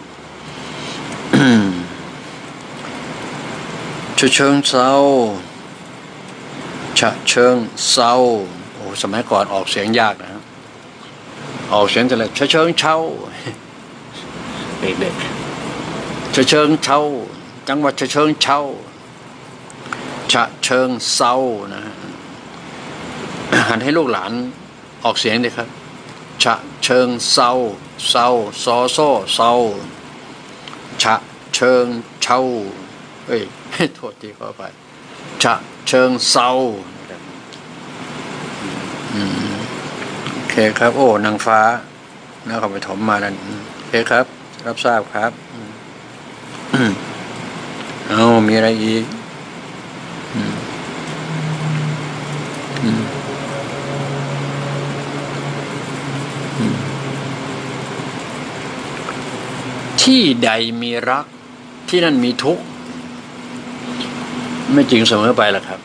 ฉะเชิงเซาฉะเชิงเซาโอ้สมัยก่อนออกเสียงยากนะออกเสียงจะเลยฉะเชิงเซาเด็กๆฉะเชิงเซาจังหวัดฉะเชิงเซาฉะเชิงเซานะหันให้ลูกหลานออกเสียงเลยครับฉะเชิงเซาเซาซอโซ่เซาฉะเชิงเซาเอ้ยโทษทีเข้าไปฉะเชิงเซาโอเคครับโอ้นางฟ้านครปฐมมาแล้วโอเคครับรับทราบครับเอามีอะไรอีกที่ใดมีรักที่นั่นมีทุกข์ไม่จริงเสมอไปหรอกครับ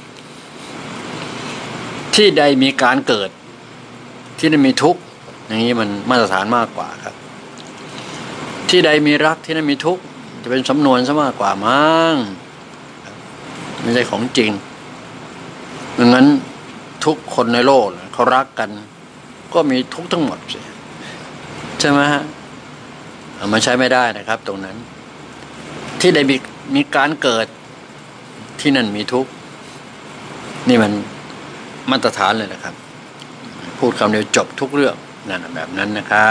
ที่ใดมีการเกิดที่นั่นมีทุกข์อย่างนี้มันมาตรฐานมากกว่าครับที่ใดมีรักที่นั่นมีทุกข์จะเป็นสำนวนซะมากกว่ามั้งไม่ใช่ของจริงดังนั้นทุกคนในโลกเขารักกันก็มีทุกข์ทั้งหมดใช่ไหมฮะมันใช้ไม่ได้นะครับตรงนั้นที่ใดมีการเกิดที่นั่นมีทุกข์นี่มันมาตรฐานเลยนะครับพูดคำเดียวจบทุกเรื่องนั่นแบบนั้นนะครับ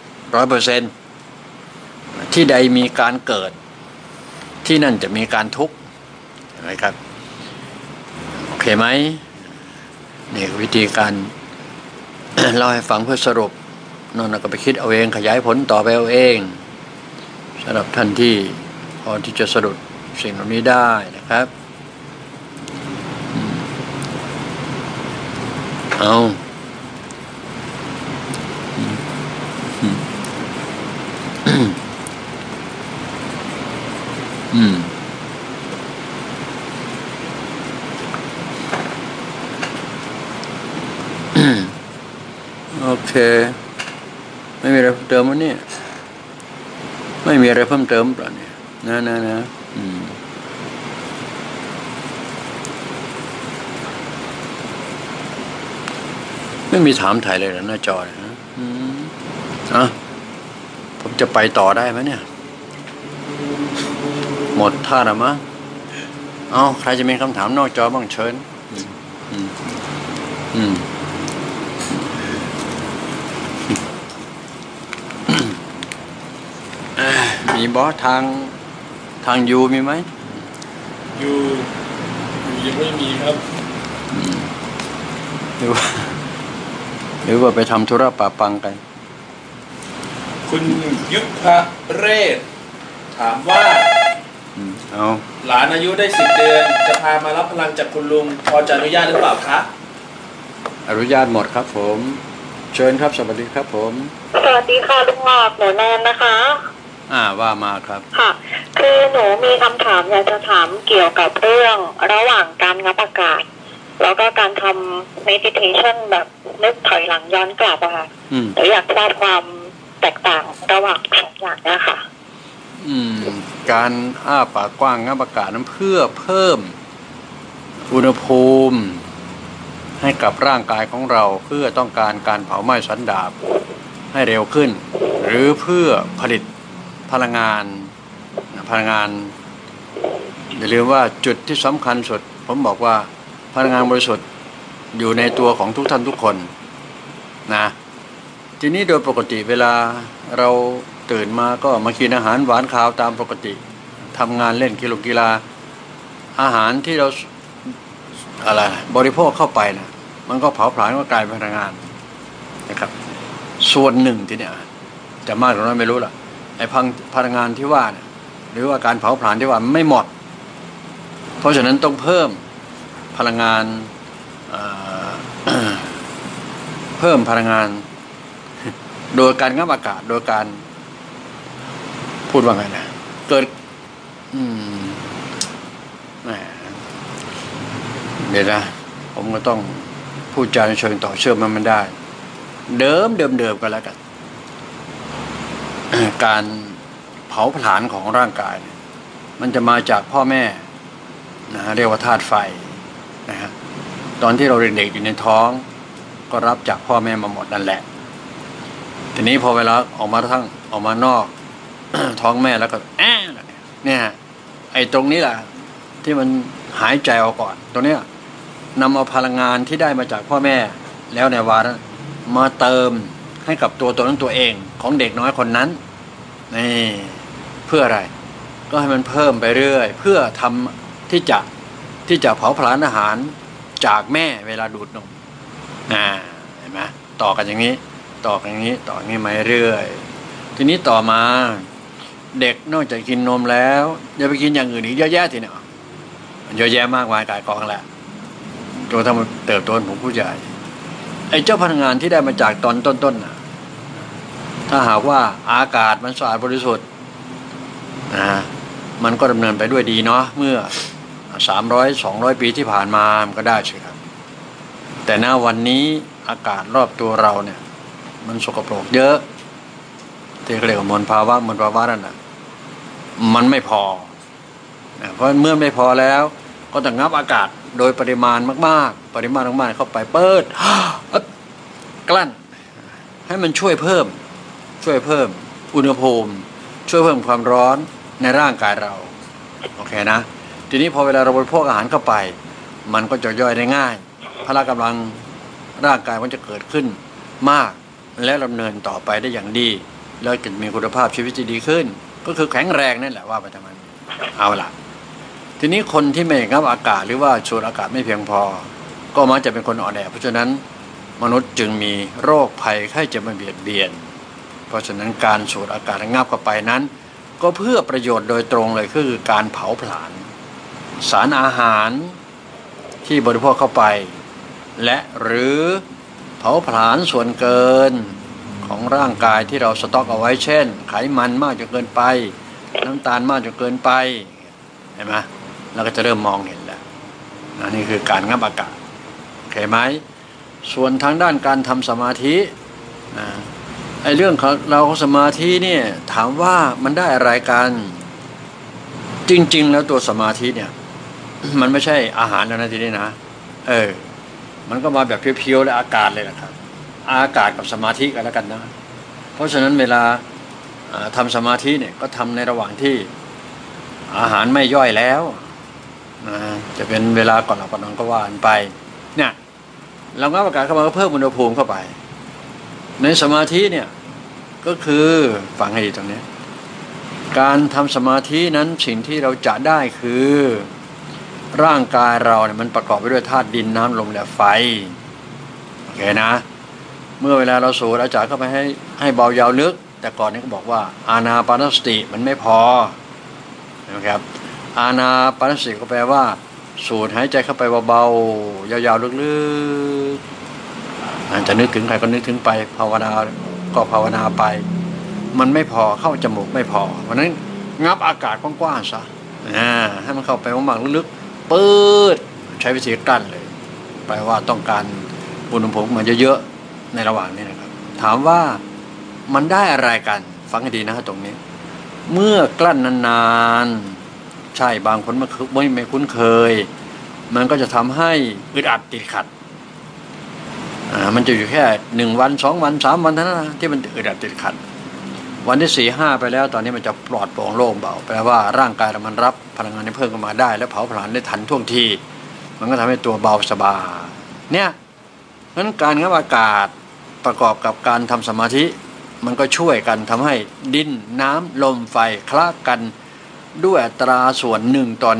100%ที่ใดมีการเกิดที่นั่นจะมีการทุกข์เห็นไหมครับโอเคไหมนี่วิธีการเล่าให้ฟังเพื่อสรุปนอกนั้นก็ไปคิดเอาเองขยายผลต่อไปเอาเองสำหรับท่านที่พอที่จะสรุปสิ่งเหล่านี้ได้นะครับเอาโอเคไม่มีอะไรเพิ่มเติมวันนี้ไม่มีอะไรเพิ่มเติมป่ะเนี่ยนะไม่มีถามถ่ายเลยหน้าจอนะผมจะไปต่อได้ไหมเนี่ยหมดท่าแล้วมั้งเอาใครจะมีคำถามนอกจอบ้างเชิญมีบอสทางยูมีไหมยูยังไม่มีครับหรือว่าไปทำธุระป่าปังกันคุณยุทธเรศถามว่าหลานอายุได้10 เดือนจะพามารับพลังจากคุณลุงพอจะอนุญาตหรือเปล่าคะอนุญาตหมดครับผมเชิญครับสวัสดีครับผมสวัสดีค่ะลุงหมอกหนูแนนนะคะว่ามาครับค่ะคือหนูมีคำถามอยากจะถามเกี่ยวกับเรื่องระหว่างการงับอากาศแล้วก็การทำ meditation แบบนึกถอยหลังย้อนกลับอะค่ะหนูอยากทราบความแตกต่างระหว่างสองอย่างนี้ค่ะการอ้าปากกว้างงับอากาศนั้นเพื่อเพิ่มอุณหภูมิให้กับร่างกายของเราเพื่อต้องการการเผาไหม้สันดาปให้เร็วขึ้นหรือเพื่อผลิตพลังงานอย่าลืมว่าจุดที่สำคัญสุดผมบอกว่าพลังงานบริสุทธิ์อยู่ในตัวของทุกท่านทุกคนนะทีนี้โดยปกติเวลาเราตื่นมาก็มากินอาหารหวานข้าวตามปกติทำงานเล่นกีฬาอาหารที่เราอะไรบริโภคเข้าไปนะมันก็เผาผลาญก็กลายเป็นพลังงานนะครับส่วนหนึ่งที่เนี่ยจะมากหรือน้อยไม่รู้ล่ะไอ้พลังงานที่ว่าเนี่ยหรือว่าการเผาผลาญที่ว่าไม่หมดเพราะฉะนั้นต้องเพิ่มพลังงานเพิ่มพลังงานโดยการงับอากาศโดยการพูดว่าไงนะเกิดเดี๋ยวนะผมก็ต้องพูดจาในเชิงต่อเชื่อมมันได้เดิมกันแล้วกันการเผาผลาญของร่างกายมันจะมาจากพ่อแม่นะเรียกว่าธาตุไฟนะฮะตอนที่เราเด็กๆอยู่ในท้องก็รับจากพ่อแม่มาหมดนั่นแหละทีนี้พอเวลาออกมานอก ท้องแม่แล้วก็เนี่ยไอ้ตรงนี้แหละที่มันหายใจออกก่อนตรงนี้นำเอาพลังงานที่ได้มาจากพ่อแม่แล้วในวาระมาเติมให้กับตัวนั้นตัวเองของเด็กน้อยคนนั้นนี่เพื่ออะไรก็ให้มันเพิ่มไปเรื่อยเพื่อทำที่จะเผาผลาญอาหารจากแม่เวลาดูดนมเห็นไหมต่อกันอย่างนี้ต่ออย่างนี้มาเรื่อยทีนี้ต่อมาเด็กนอกจากกินนมแล้วอย่าไปกินอย่างอื่นอีกเยอะแยะทีเนี่ยเยอะแยะมากมายกายกองแหละจนทำเติบโตเป็นผู้ใหญ่ไอ้เจ้าพลังงานที่ได้มาจากตอนต้นๆน่ะถ้าหากว่าอากาศมันสะอาดบริสุทธิ์มันก็ดำเนินไปด้วยดีเนาะเมื่อ300-200 ปีที่ผ่านมามันก็ได้ใช่ครับแต่ณวันนี้อากาศรอบตัวเราเนี่ยมันสกปรกเยอะที่เรียกว่ามลภาวะนั่นน่ะมันไม่พอเพราะเมื่อไม่พอแล้วก็ต้องงับอากาศโดยปริมาณมากๆเข้าไปเปิดกลั้นให้มันช่วยเพิ่มอุณหภูมิช่วยเพิ่มความร้อนในร่างกายเราโอเคนะทีนี้พอเวลาเราบริโภคอาหารเข้าไปมันก็จะย่อยได้ง่ายพละกำลังร่างกายมันจะเกิดขึ้นมากและดำเนินต่อไปได้อย่างดีแล้วจะมีคุณภาพชีวิตที่ดีขึ้นก็คือแข็งแรงนั่นแหละว่าไปทำไมเอาล่ะทีนี้คนที่ไม่งับอากาศหรือว่าสูดอากาศไม่เพียงพอก็มักจะเป็นคนอ่อนแอเพราะฉะนั้นมนุษย์จึงมีโรคภัยไข้เจ็บมาเบียดเบียนเพราะฉะนั้นการสูดอากาศงับเข้าไปนั้นก็เพื่อประโยชน์โดยตรงเลยคือการเผาผลาญสารอาหารที่บริโภคเข้าไปและหรือเผาผลาญส่วนเกินของร่างกายที่เราสต็อกเอาไว้เช่นไขมันมากจนเกินไปน้ำตาลมากจนเกินไปเห็นไหมเราก็จะเริ่มมองเห็นแล้วนี่คือการงับอากาศโอเคไหมส่วนทางด้านการทำสมาธิไอ้เรื่องของเราสมาธิเนี่ยถามว่ามันได้อะไรกันจริงๆแล้วตัวสมาธิเนี่ยมันไม่ใช่อาหารแล้วนะทีนี้นะมันก็มาแบบเพียวๆและอากาศเลยนะครับอากาศกับสมาธิกันแล้วกันนะเพราะฉะนั้นเวลาทำสมาธิเนี่ยก็ทำในระหว่างที่อาหารไม่ย่อยแล้วจะเป็นเวลาก่อนหลับก่อนนอนก็ว่ากันไปเนี่ยเรางับอากาศเข้ามาก็เพิ่มอุณหภูมิเข้าไปในสมาธิเนี่ยก็คือฟังให้ดีตรงนี้การทำสมาธินั้นสิ่งที่เราจะได้คือร่างกายเราเนี่ยมันประกอบไปด้วยธาตุดินน้ำลมและไฟโอเคนะเมื่อเวลาเราสูดอากาศเข้าไปให้เบายาวลึกแต่ก่อนนี้ก็บอกว่าอานาปานสติมันไม่พอนะครับอานาปานสติก็แปลว่าสูดหายใจเข้าไปเบาๆยาวๆลึกๆจะนึกถึงใครก็นึกถึงไปภาวนาก็ภาวนาไปมันไม่พอเข้าจมูกไม่พอเพราะนั้นงับอากาศกว้างๆซะให้มันเข้าไปมากๆลึกๆปืดใช้วิธีกั้นเลยแปลว่าต้องการอุณหภูมิมันเยอะๆในระหว่างนี้นะครับถามว่ามันได้อะไรกันฟังให้ดีนะตรงนี้เมื่อกลั้นนานๆใช่บางคนไม่คุ้นเคยมันก็จะทำให้อึดอัดติดขัดมันจะอยู่แค่1 วัน2 วัน3 วันเท่านั้นนะที่มันอึดอัดติดขัดวันที่4 5ไปแล้วตอนนี้มันจะปลอดโปร่งโล่งเบาแปลว่าร่างกายมันรับพลังงานที่เพิ่มขึ้นมาได้และเผาผลาญได้ทันท่วงทีมันก็ทำให้ตัวเบาสบายเนี่ยงั้นการงับอากาศประกอบกับการทำสมาธิมันก็ช่วยกันทำให้ดินน้ำลมไฟคละกันด้วยอัตราส่วน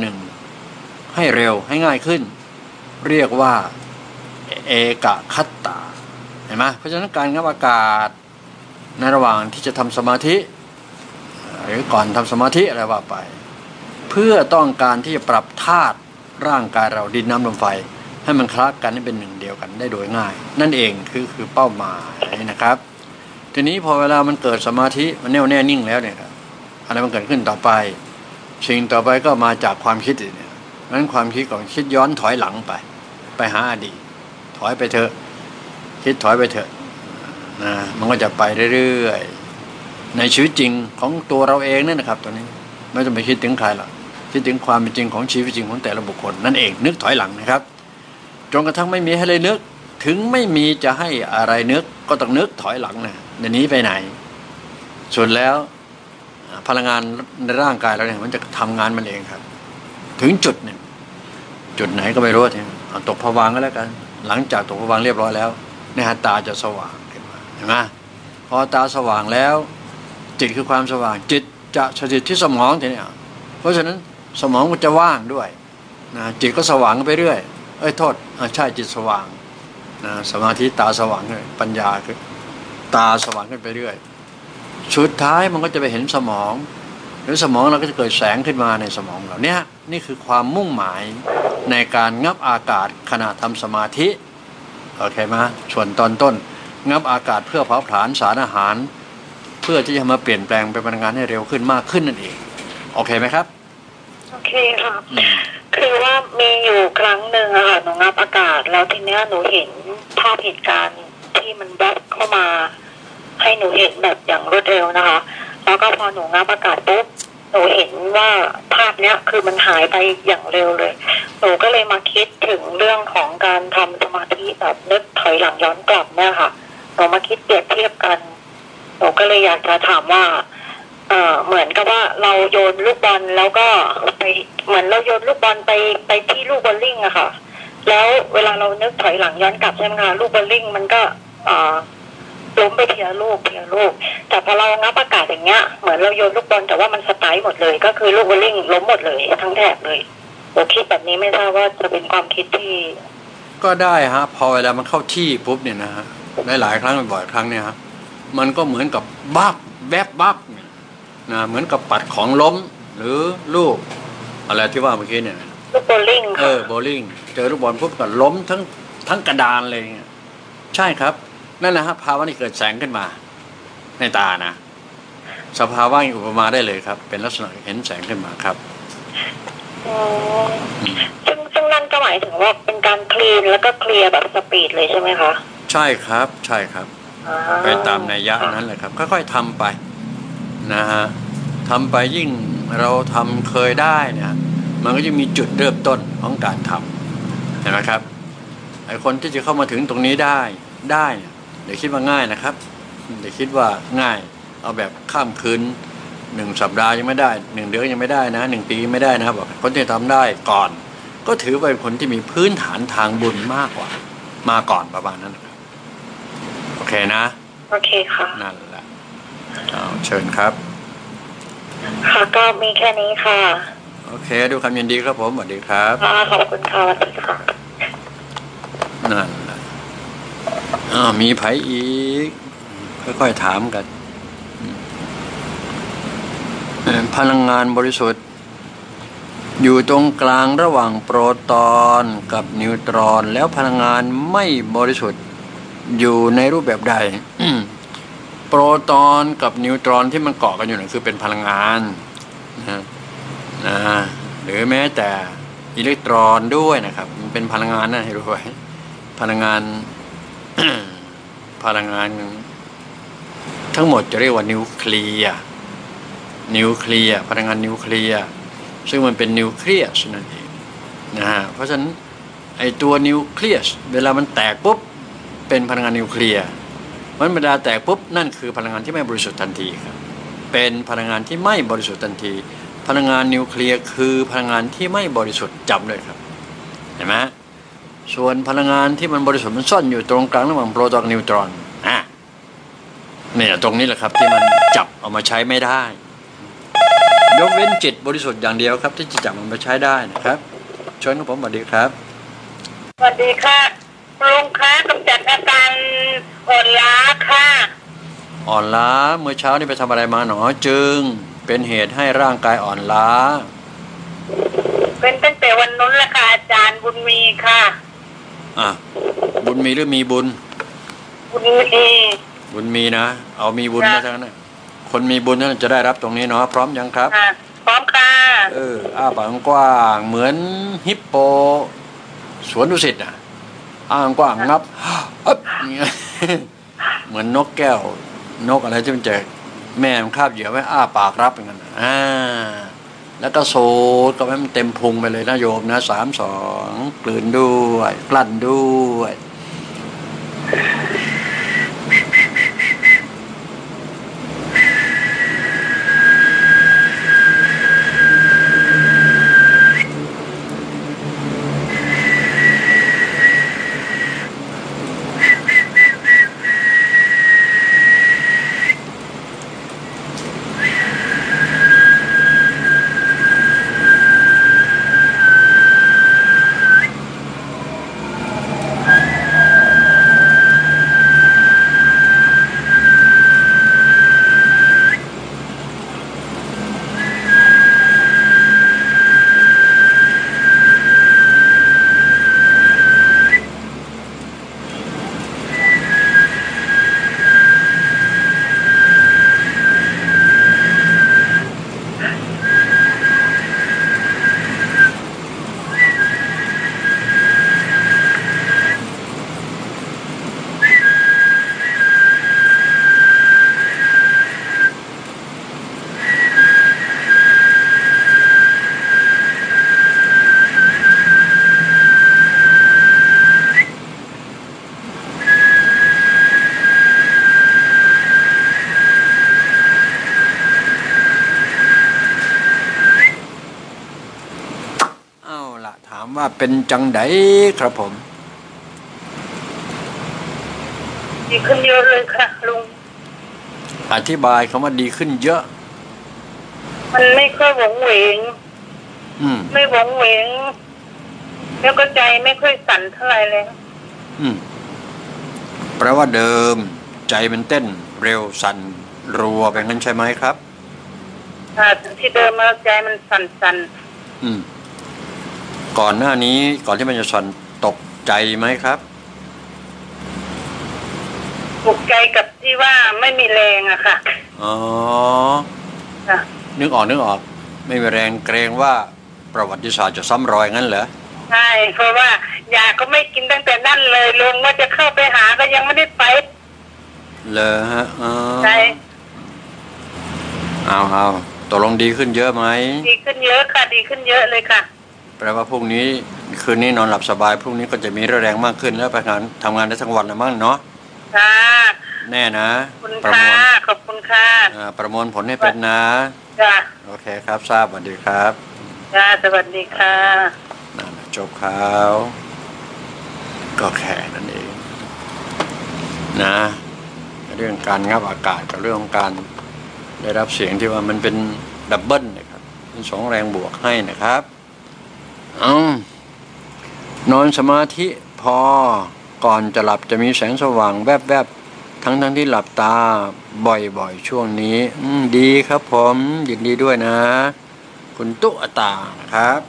1:1ให้เร็วให้ง่ายขึ้นเรียกว่าเอกคัตตาเห็นไหมเพราะฉะนั้นการงับอากาศในระหว่างที่จะทำสมาธิหรือก่อนทำสมาธิอะไรว่าไปเพื่อต้องการที่จะปรับธาตุร่างกายเราดินน้ำลมไฟให้มันคละกันให้เป็นหนึ่งเดียวกันได้โดยง่ายนั่นเองคือเป้าหมายนะครับทีนี้พอเวลามันเกิดสมาธิมันแน่วแน่นิ่งแล้วเนี่ยครับอะไรมันเกิดขึ้นต่อไปสิ่งต่อไปก็มาจากความคิดเนี่ยนั้นความคิดของคิดย้อนถอยหลังไปหาอดีตถอยไปเถอะคิดถอยไปเถอะนะมันก็จะไปเรื่อยๆในชีวิตจริงของตัวเราเองนั่นนะครับตอนนี้ไม่ต้องไปคิดถึงใครหรอกคิดถึงความเป็นจริงของชีวิตจริงของแต่ละบุคคลนั่นเองนึกถอยหลังนะครับจนกระทั่งไม่มีให้เลยนึกถึงไม่มีจะให้อะไรนึกก็ต้องนึกถอยหลังนะเดี๋ยวนี้ไปไหนส่วนแล้วพลังงานในร่างกายเราเนี่ยมันจะทำงานมันเองครับถึงจุดหนึ่งจุดไหนก็ไม่รู้ทีเอาตกผวังค์ก็แล้วกันหลังจากตกผวังค์เรียบร้อยแล้วเนี่ยตาจะสว่างขึ้นมาเห็นไหมพอตาสว่างแล้วจิตคือความสว่างจิตจะสถิตที่สมองทีนี้เพราะฉะนั้นสมองมันจะว่างด้วยนะจิตก็สว่างไปเรื่อยโทษใช่จิตสว่างนะสมาธิตาสว่างขึ้นปัญญาคือตาสว่างขึ้นไปเรื่อยสุดท้ายมันก็จะไปเห็นสมองหรือสมองเราก็จะเกิดแสงขึ้นมาในสมองเราเนี่ยนี่คือความมุ่งหมายในการงับอากาศขณะทำสมาธิโอเคไหมส่วนตอนต้นงับอากาศเพื่อเผาผลาญสารอาหารเพื่อที่จะมาเปลี่ยนแปลงเป็นพลังงานให้เร็วขึ้นมากขึ้นนั่นเองโอเคไหมครับโอเคค่ะคือว่ามีอยู่ครั้งหนึ่งอะค่ะหนูงับอากาศแล้วทีเนี้ยหนูเห็นภาพเหตุการณ์ที่มันแวบเข้ามาให้หนูเห็นแบบอย่างรวดเร็วนะคะแล้วก็พอหนูงับอากาศปุ๊บหนูเห็นว่าภาพเนี้ยคือมันหายไปอย่างเร็วเลยหนูก็เลยมาคิดถึงเรื่องของการทำสมาธิแบบนึกถอยหลังย้อนกลับเนี่ยค่ะหนูมาคิดเปรียบเทียบกันหนูก็เลยอยากจะถามว่าเหมือนกับว่าเราโยนลูกบอลแล้วก็ไปเหมือนเราโยนลูกบอลไปที่ลูกบอลลิงอะค่ะแล้วเวลาเรานึกถอยหลังย้อนกลับใช่ไหมคะลูกบอลลิงมันก็ล้มไปทีละลูกแต่พอเรางับอากาศอย่างเงี้ยเหมือนเราโยนลูกบอลแต่ว่ามันสไตล์หมดเลยก็คือลูกบอลลิงล้มหมดเลยทั้งแถบเลยเราคิดแบบนี้ไม่ทราบว่าจะเป็นความคิดที่ก็ได้ฮะพอเวลามันเข้าที่ปุ๊บเนี่ยนะฮะหลายครั้งบ่อยครั้งเนี่ยฮะมันก็เหมือนกับบักแวบบักนะเหมือนกับปัดของล้มหรือลูกอะไรที่ว่าเมื่อกี้เนี่ยลูกโบลิ่งโบลิ่งเจอลูกบอลปุ๊บก็ล้มทั้งกระดานเลยใช่ครับนั่นแหละฮะภาวะนี้เกิดแสงขึ้นมาในตานะสภาวะอุปมาได้เลยครับเป็นลักษณะเห็นแสงขึ้นมาครับซึ่งนั่นก็หมายถึงว่าเป็นการคลีนแล้วก็เคลียร์แบบสปีดเลยใช่ไหมคะใช่ครับไปตามนัยยะนั้นเลยครับค่อยๆทำไปนะฮะทำไปยิ่งเราทำเคยได้เนี่ยมันก็จะมีจุดเริ่มต้นของการทำเห็นไหมครับไอ้คนที่จะเข้ามาถึงตรงนี้ได้เนี่ยเดี๋ยวคิดว่าง่ายนะครับเดี๋ยวคิดว่าง่ายเอาแบบข้ามคืน1 สัปดาห์ยังไม่ได้1 เดือนยังไม่ได้นะ1 ปีไม่ได้นะครับบอกคนที่ทำได้ก่อนก็ถือว่าเป็นคนที่มีพื้นฐานทางบุญมากกว่ามาก่อนประมาณนั้นนะครับโอเคนะโอเคค่ะนั่นแหละเชิญครับค่ะก็มีแค่นี้ค่ะโอเคด้วยความยินดีครับผมสวัสดีครับขอบคุณค่ะสวัสดีค่ะนั่นแหละมีไผอีกค่อยๆถามกันพลังงานบริสุทธิ์อยู่ตรงกลางระหว่างโปรตอนกับนิวตรอนแล้วพลังงานไม่บริสุทธิ์อยู่ในรูปแบบใด โปรตอนกับนิวตรอนที่มันเกาะกันอยู่นั่นคือเป็นพลังงานนะหรือแม้แต่อิเล็กตรอนด้วยนะครับมันเป็นพลังงานนะให้รู้ไว้พลังงาน พลังงานทั้งหมดจะเรียกว่านิวเคลียร์พลังงานนิวเคลียร์ซึ่งมันเป็นนิวเคลียสนั่นเองนะฮะเพราะฉะนั้นไอตัวนิวเคลียสเวลามันแตกปุ๊บเป็นพลังงานนิวเคลียร์มันเวลาแตกปุ๊บนั่นคือพลังงานที่ไม่บริสุทธิ์ทันทีครับเป็นพลังงานที่ไม่บริสุทธิ์ทันทีพลังงานนิวเคลียร์คือพลังงานที่ไม่บริสุทธิ์จำเลยครับเห็นไหมส่วนพลังงานที่มันบริสุทธิ์มันซ่อนอยู่ตรงกลางระหว่างโปรตอนกับนิวตรอนเนี่ยตรงนี้แหละครับที่มันจับเอามาใช้ไม่ได้ยกเว้นจิตบริสุทธิ์อย่างเดียวครับที่จะจับมันมาใช้ได้นะครับเชิญครับผมสวัสดีครับสวัสดีค่ะลุงคะกำจัดอาการอ่อนล้าค่ะอ่อนล้าเมื่อเช้านี่ไปทำอะไรมาหนอจึงเป็นเหตุให้ร่างกายอ่อนล้าเป็นตั้งแต่วันนู้นแหละค่ะอาจารย์บุญมีค่ะบุญมีหรือมีบุญบุญมีนะเอามีบุญนะทั้งนั้นคนมีบุญนั่นจะได้รับตรงนี้เนาะพร้อมยังครับพร้อมค่ะอ้าปากกว้างเหมือนฮิปโปสวนดุสิตอ้ากว้างงับเหมือนนกแก้วนกอะไรที่มันจะแม่มันคาบเหยื่อไว้อ้าปากรับอย่างนั้นแล้วก็โซดก็ให้มันเต็มพุงไปเลยนะโยมนะ3 2กลืนด้วยกลั่นด้วยว่าเป็นจังไดครับผมดีขึ้นเยอะเลยค่ะลุงอธิบายคำว่าดีขึ้นเยอะมันไม่ค่อยหวงเหวงไม่หวงเหวงแล้วก็ใจไม่ค่อยสั่นเท่าไหร่เลยแปลว่าเดิมใจมันเต้นเร็วสั่นรัวไปงั้นใช่ไหมครับที่เดิมมาใจมันสั่นก่อนหน้านี้ก่อนที่มันจะสั่นตกใจไหมครับตกใจกับที่ว่าไม่มีแรงอะค่ะนึกออกไม่มีแรงเกรงว่าประวัติศาสตร์จะซ้ำรอยงั้นเหรอใช่เพราะว่ายาก็ไม่กินตั้งแต่นั่นเลยลุงว่าจะเข้าไปหาก็ยังไม่ได้ไปเลยฮะใช่เอาตกลงดีขึ้นเยอะไหมดีขึ้นเยอะค่ะดีขึ้นเยอะเลยค่ะแปลว่าพรุ่งนี้คืนนี้นอนหลับสบายพรุ่งนี้ก็จะมีแรงมากขึ้นแล้วไปทำงานได้ทั้งวันนะมั้งเนาะค่ะแน่นะประมวลขอบคุณค่ะประมวลผลให้เป็นนะจ้ะโอเคครับทราบสวัสดีครับจ้าสวัสดีค่ะจบข่าวก็แค่นั้นเองนะเรื่องการงับอากาศกับเรื่องของการได้รับเสียงที่ว่ามันเป็นดับเบิลนะครับเป็น2 แรงบวกให้นะครับนอนสมาธิพอก่อนจะหลับจะมีแสงสว่างแวบๆทั้งที่หลับตาบ่อยๆช่วงนี้ดีครับผมยินดีด้วยนะคุณตุ๊ตาครับ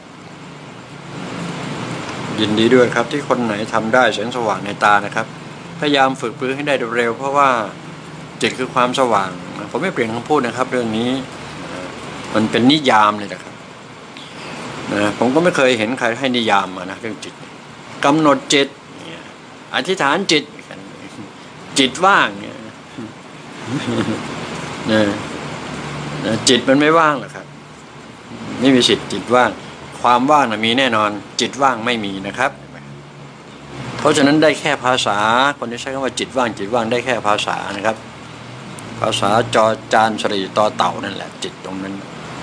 ยินดีด้วยครับที่คนไหนทำได้แสงสว่างในตานะครับพยายามฝึกปรือให้ได้เร็วเพราะว่าจิตคือความสว่างผมไม่เปลี่ยนคำพูดนะครับเรื่องนี้มันเป็นนิยามเลยนะครับผมก็ไม่เคยเห็นใครให้นิยามมานะเรื่องจิตกำหนดจิตอธิษฐานจิตว่างเนี่ยจิตมันไม่ว่างหรอกครับไม่มีสิทธิ์จิตว่างความว่างมีแน่นอนจิตว่างไม่มีนะครับเพราะฉะนั้นได้แค่ภาษาคนที่ใช้คำว่าจิตว่างได้แค่ภาษานะครับภาษาจอจานสระต่อเต่านั่นแหละจิตตรงนั้น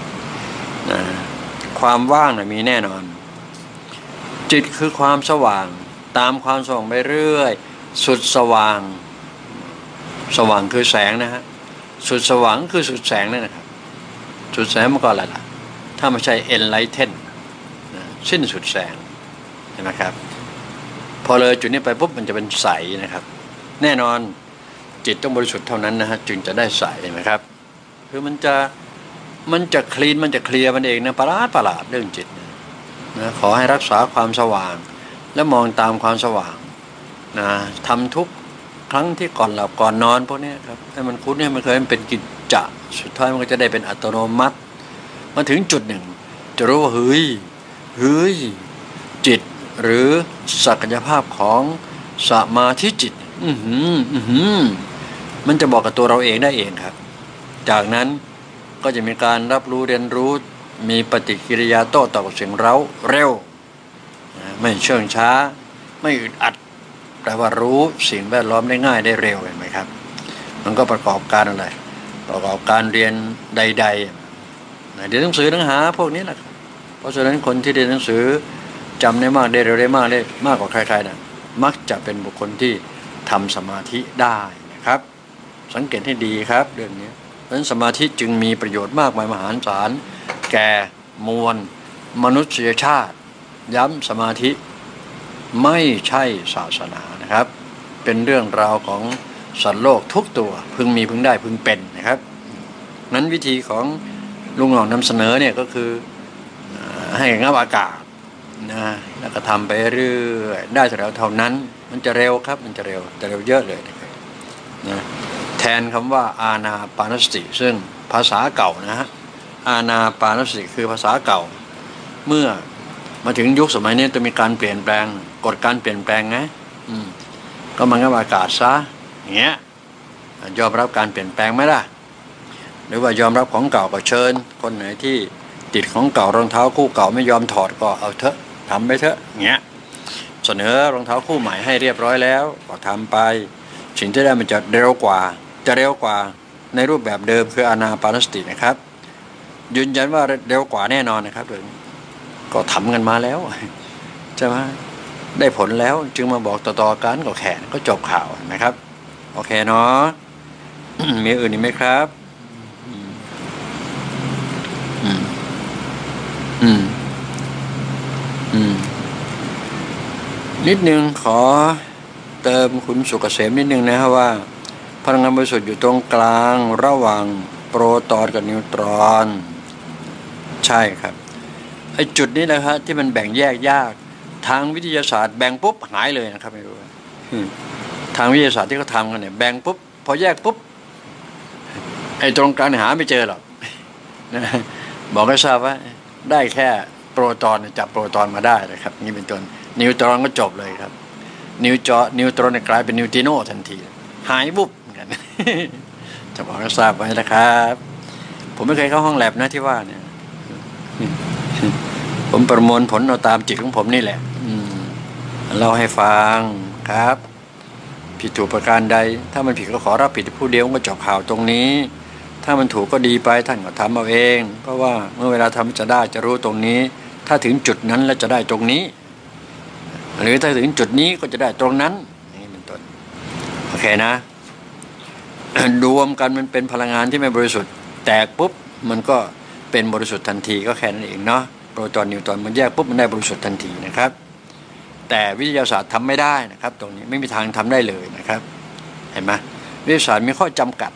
ความว่างมีแน่นอนจิตคือความสว่างตามความสว่างไปเรื่อยสุดสว่างสว่างคือแสงนะฮะสุดสว่างคือสุดแสงนั่นนะครับสุดแสงมันก็อะไรล่ะถ้าไม่ใช่ enlighten สิ้นสุดแสงเห็นไหมครับพอเลยจุดนี้ไปปุ๊บมันจะเป็นใสนะครับแน่นอนจิตต้องบริสุทธิ์เท่านั้นนะฮะจึงจะได้ใสเห็นไหมครับคือมันจะคลีนมันจะเคลียร์มันเองนะประหลาดเรื่องจิตนะขอให้รักษาความสว่างและมองตามความสว่างนะทำทุกครั้งที่ก่อนหลับก่อนนอนพวกนี้ครับให้มันคุ้นให้มันเคยมันเป็นกิจจะสุดท้ายมันก็จะได้เป็นอัตโนมัติมาถึงจุดหนึ่งจะรู้ว่าเฮ้ยจิตหรือศักยภาพของสมาธิจิตมันจะบอกกับตัวเราเองได้เองครับจากนั้นก็จะมีการรับรู้เรียนรู้มีปฏิกิริยาโต้ตอบกับสิ่งเร้าเร็วไม่เชื่องช้าไม่อึดอัดแปลว่ารู้สิ่งแวดล้อมได้ง่ายได้เร็วเห็นไหมครับมันก็ประกอบการอะไรประกอบการเรียนใดๆเรียนหนังสือหนังหาพวกนี้แหละครับเพราะฉะนั้นคนที่เรียนหนังสือจำได้มากได้เร็วได้มากได้มากกว่าใครๆนะมักจะเป็นบุคคลที่ทำสมาธิได้นะครับสังเกตให้ดีครับเรื่องนี้เพราะฉะนั้นสมาธิจึงมีประโยชน์มากมายมหาศาลแก่มวลมนุษยชาติย้ำสมาธิไม่ใช่ศาสนานะครับเป็นเรื่องราวของสัตว์โลกทุกตัวพึงมีพึงได้พึงเป็นนะครับนั้นวิธีของลุงหลองนำเสนอเนี่ยก็คือให้งับอากาศนะแล้วก็ทำไปเรื่อยได้เท่านั้นมันจะเร็วครับมันจะเร็วเยอะเลยนะครับนะแทนคำว่าอานาปานสติซึ่งภาษาเก่านะฮะอานาปานสติคือภาษาเก่าเมื่อมาถึงยุคสมัยนี้จะมีการเปลี่ยนแปลงกฎการเปลี่ยนแปลงไงก็มันก็อากาศซะอย่างเงี้ยยอมรับการเปลี่ยนแปลงไหมล่ะหรือว่ายอมรับของเก่าก็เชิญคนไหนที่ติดของเก่ารองเท้าคู่เก่าไม่ยอมถอดก็เอาเถอะทำไปเถอะอย่างเงี้ยเสนอรองเท้าคู่ใหม่ให้เรียบร้อยแล้วก็ทำไปสิ่งที่ได้มันจะเร็วกว่าในรูปแบบเดิมคืออานาปานสตินะครับยืนยันว่าเร็วกว่าแน่นอนนะครับเรื่องก็ทำกันมาแล้วใช่ไหมได้ผลแล้วจึงมาบอกต่อๆกันก็แข่ก็จบข่าวนะครับโอเคเนาะ มีอื่นอีกไหมครับนิดนึงขอเติมคุณสุกเกษมนิดนึงนะครับว่าพลังงานบริสุทธิ์อยู่ตรงกลางระหว่างโปรตอนกับนิวตรอนใช่ครับไอ้จุดนี้นะครับที่มันแบ่งแยกยากทางวิทยาศาสตร์แบ่งปุ๊บหายเลยนะครับไม่รู้ทางวิทยาศาสตร์ที่เขาทำกันเนี่ยแบ่งปุ๊บพอแยกปุ๊บไอ้ตรงกลางหาไม่เจอหรอกบอกให้ทราบว่าได้แค่โปรตอนจับโปรตอนมาได้นะครับนี่เป็นต้นนิวตรอนก็จบเลยครับนิวตรอนกลายเป็นนิวตริโนทันทีหายปุ๊บกันจะบอกให้ทราบไว้นะครับผมไม่เคยเข้าห้องแลบนะที่ว่าเนี่ยผมประมวลผลเอาตามจิตของผมนี่แหละเล่าให้ฟังครับผิดถูกประการใดถ้ามันผิดก็ขอรับผิดผู้เดียวก็จบข่าวตรงนี้ถ้ามันถูกก็ดีไปท่านก็ทำเอาเองเพราะว่าเมื่อเวลาทำจะได้จะรู้ตรงนี้ถ้าถึงจุดนั้นแล้วจะได้ตรงนี้หรือถ้าถึงจุดนี้ก็จะได้ตรงนั้นนี่เป็นต้นโอเคนะ รวมกันมันเป็นพลังงานที่ไม่บริสุทธิ์แตกปุ๊บมันก็เป็นบริสุทธิ์ทันทีก็แค่นั้นเองเนาะโปรตอนนิวตรอนมันแยกปุ๊บมันได้บริสุทธิ์ทันทีนะครับแต่วิทยาศาสตร์ทำไม่ได้นะครับตรงนี้ไม่มีทางทำได้เลยนะครับเห็นไหมวิทยาศาสตร์มีข้อจำกัด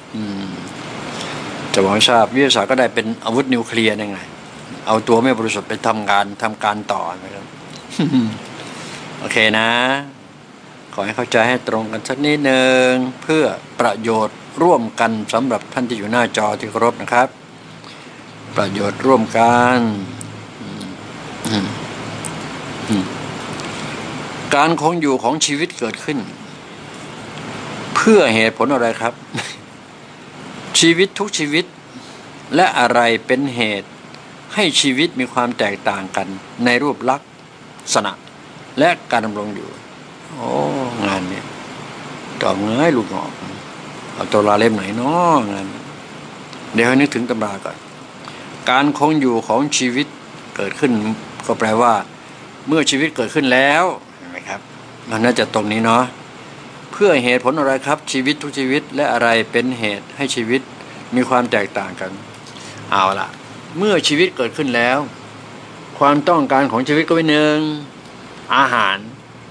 จะบอกให้ทราบวิทยาศาสตร์ก็ได้เป็นอาวุธนิวเคลียร์ยังไงเอาตัวไม่บริสุทธิ์ไปทำการต่อนะครับ โอเคนะขอให้เข้าใจให้ตรงกันสักนิดนึงเพื่อประโยชน์ร่วมกันสำหรับท่านที่อยู่หน้าจอที่เคารพนะครับประโยชน์ร่วมกันการคงอยู่ของชีวิตเกิดขึ้นเพื่อเหตุผลอะไรครับ ชีวิตทุกชีวิตและอะไรเป็นเหตุให้ชีวิตมีความแตกต่างกันในรูปลักษณะและการดำรงอยู่โอ้งานนี้ตอบง่ายลูกหงอกเอาตัวลาเล่มไหนเนาะงานเดี๋ยวให้นึกถึงตำราก่อนการคงอยู่ของชีวิตเกิดขึ้นก็แปลว่าเมื่อชีวิตเกิดขึ้นแล้วเห็นไหมครับมันน่าจะตรงนี้เนาะเพื่พื่อเหตุผลอะไรครับชีวิตทุกชีวิตและอะไรเป็นเหตุให้ชีวิตมีความแตกต่างกันเอาล่ะเมื่อชีวิตเกิดขึ้นแล้วความต้องการของชีวิตก็เป็นหนึ่งอาหาร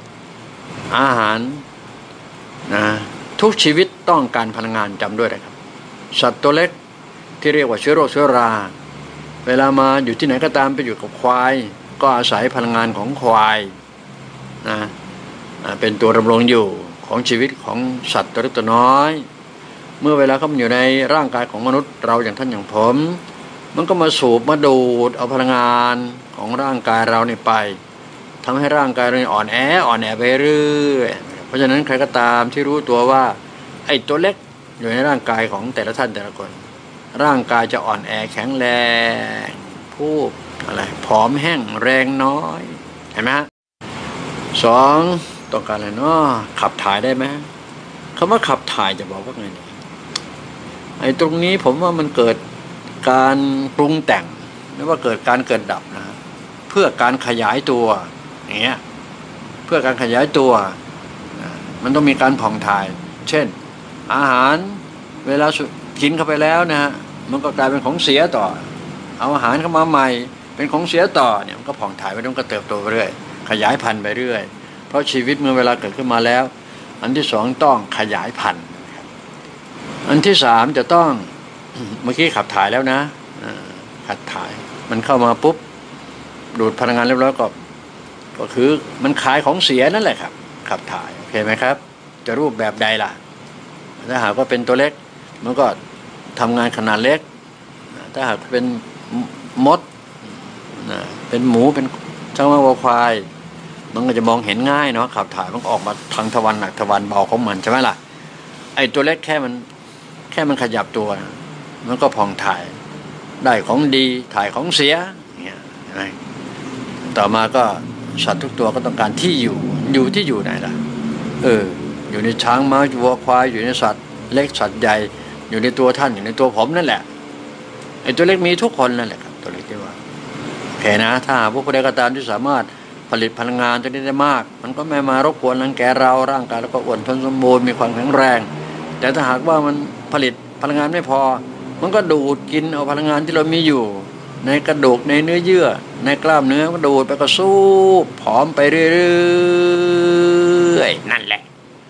นะทุกชีวิตต้องการพลังงานจำด้วยนะครับสัตว์ตัวเล็กที่เรียกว่าเชื้อโรคเชื้อราเวลามาอยู่ที่ไหนก็ตามไปอยู่กับควายก็อาศัยพลังงานของควายนะเป็นตัวดำรงอยู่ของชีวิตของสัตว์ตัวเล็กตัวน้อยเมื่อเวลาเขาอยู่ในร่างกายของมนุษย์เราอย่างท่านอย่างผมมันก็มาสูบมาดูดเอาพลังงานของร่างกายเราเนี่ยไปทำให้ร่างกายเราอ่อนแอไปเรื่อยเพราะฉะนั้นใครก็ตามที่รู้ตัวว่าไอ้ตัวเล็กอยู่ในร่างกายของแต่ละท่านแต่ละคนร่างกายจะอ่อนแอแข็งแรงผู้อะไรผอมแห้งแรงน้อยเห็นไหมฮะสองต้องการอะไรเนาะขับถ่ายได้ไหมคำว่าขับถ่ายจะบอกว่าไงไอ้ตรงนี้ผมว่ามันเกิดการปรุงแต่งไม่ว่าเกิดการเกิดดับนะเพื่อการขยายตัวอย่างเงี้ยเพื่อการขยายตัวมันต้องมีการผ่องถ่ายเช่นอาหารเวลากินเข้าไปแล้วนะฮะมันก็กลายเป็นของเสียต่อเอาอาหารเข้ามาใหม่เป็นของเสียต่อเนี่ยมันก็ผ่องถ่ายไปมันก็เติบโตไปเรื่อยขยายพันธุ์ไปเรื่อยเพราะชีวิตเมื่อเวลาเกิดขึ้นมาแล้วอันที่สองต้องขยายพันธุ์อันที่สามจะต้องเมื่อกี้ขับถ่ายแล้วนะขับถ่ายมันเข้ามาปุ๊บดูดพลังงานเรียบร้อยก็คือมันขายของเสียนั่นแหละครับขับถ่ายโอเคไหมครับจะรูปแบบใดล่ะถ้าหากว่าเป็นตัวเล็กมันก็ทำงานขนาดเล็กถ้าหากเป็นมดเป็นหมูเป็นช่างว่าวัวควายมันก็จะมองเห็นง่ายเนาะขับถ่ายมันออกมาทางทวารหนักทวารเบาของมันใช่ไหมล่ะไอ้ตัวเล็กแค่มันขยับตัวมันก็ผ่องถ่ายได้ของดีถ่ายของเสียเนี่ยต่อมาก็สัตว์ทุกตัวก็ต้องการที่อยู่ที่อยู่ไหนล่ะอยู่ในช้างม้าวัวควายอยู่ในสัตว์เล็กสัตว์ใหญ่อยู่ในตัวท่านอยู่ในตัวผมนั่นแหละไอ้ตัวเล็กมีทุกคนนั่นแหละครับตัวเล็กที่ว่าโอเคนะถ้าผู้ใดก็ตามที่สามารถผลิตพลังงานตัวนี้ได้มากมันก็ไม่มารบกวนร่างกายเราร่างกายแล้วก็อ้วนทนสมบูรณ์มีความแข็งแรงแต่ถ้าหากว่ามันผลิตพลังงานไม่พอมันก็ดูดกินเอาพลังงานที่เรามีอยู่ในกระดูกในเนื้อเยื่อในกล้ามเนื้อก็ดูดไปก็สูบผอมไปเรื่อยๆนั่นแหละ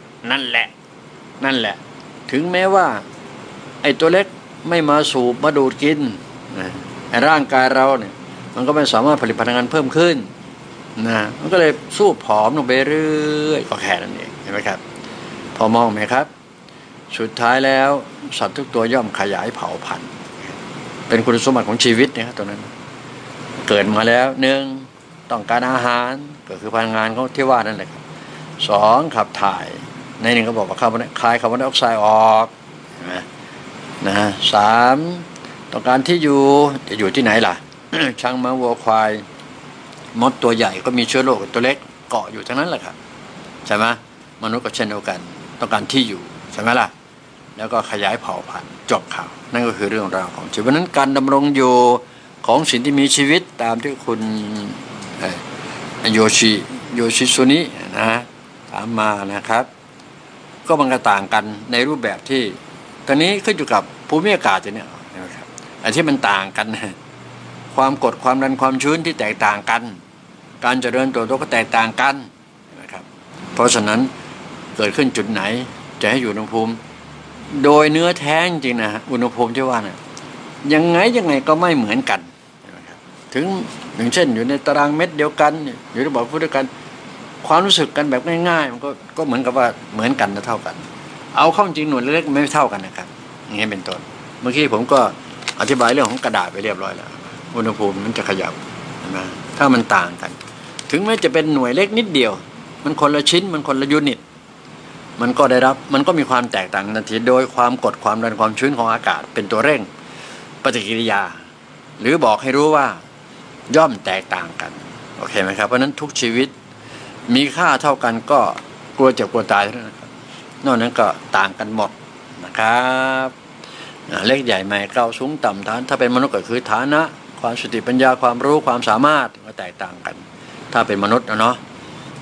ถึงแม้ว่าไอ้ตัวเล็กไม่มาสูบมาดูดกินไอ้ร่างกายเราเนี่ยมันก็ไม่สามารถผลิตพลังงานเพิ่มขึ้นนะมันก็เลยสู้ผอมลงไปเรื่อยก็แค่นั้นเองเห็นไหมครับพอมองไหมครับสุดท้ายแล้วสัตว์ทุกตัวย่อมขยายเผ่าพันธุ์เป็นคุณสมบัติของชีวิตนะครับตัวนั้นเกิดมาแล้วหนึ่งต้องการอาหารก็คือพลังงานเขาที่ว่านั่นแหละครับสองขับถ่ายในหนึ่งก็บอกว่าคายคาร์บอนไดออกไซด์ออกนะสามต้องการที่จะอยู่ที่ไหนล่ะ ช้างม้าวัวควายมดตัวใหญ่ก็มีเชื้อโรคตัวเล็กเกาะอยู่ทั้งนั้นแหละครับใช่ไหมมนุษย์ก็เช่นเดียวกันต้องการที่อยู่ใช่ไหมล่ะแล้วก็ขยายเผ่าพันธุ์จบข่าวนั่นก็คือเรื่องราวของชีวิตนั้นการดำรงอยู่ของสิ่งที่มีชีวิตตามที่คุณโยชิซุนินะถามมานะครับก็มันก็ต่างกันในรูปแบบที่ตอนนี้ขึ้นอยู่กับภูมิอากาศเนี่ยนะครับอันที่มันต่างกันความกดความดันความชื้นที่แตกต่างกันการเจริญเติบโตก็แตกต่างกันนะครับเพราะฉะนั้นเกิดขึ้นจุดไหนจะให้อยู่อุณหภูมิโดยเนื้อแท้จริงนะอุณหภูมิที่ว่านะยังไงก็ไม่เหมือนกันนะครับถึงอย่างเช่นอยู่ในตารางเม็ดเดียวกันอยู่ในบ่อพูดด้วยกันความรู้สึกกันแบบง่ายๆมันก็เหมือนกับว่าเหมือนกันนะเท่ากันเอาเข้าจริงหน่วยเล็กๆไม่เท่ากันนะครับอย่างนี้เป็นต้นเมื่อกี้ผมก็อธิบายเรื่องของกระดาษไปเรียบร้อยแล้วอุณหภูมิมันจะขยับนะถ้ามันต่างกันถึงแม้จะเป็นหน่วยเล็กนิดเดียวมันคนละชิ้นมันคนละยูนิตมันก็มีความแตกต่างทันทีโดยความกดความดันความชื้นของอากาศเป็นตัวเร่งปฏิกิริยาหรือบอกให้รู้ว่าย่อมแตกต่างกันโอเคไหมครับเพราะนั้นทุกชีวิตมีค่าเท่ากันก็กลัวเจ็บกลัวตายเท่านั้นครับนอกนั้นก็ต่างกันหมดนะครับเล็กใหญ่ใหม่เก่าสูงต่ำฐานถ้าเป็นมนุษย์ก็คือฐานะความสติปัญญาความรู้ความสามารถก็แตกต่างกันถ้าเป็นมนุษย์เนาะ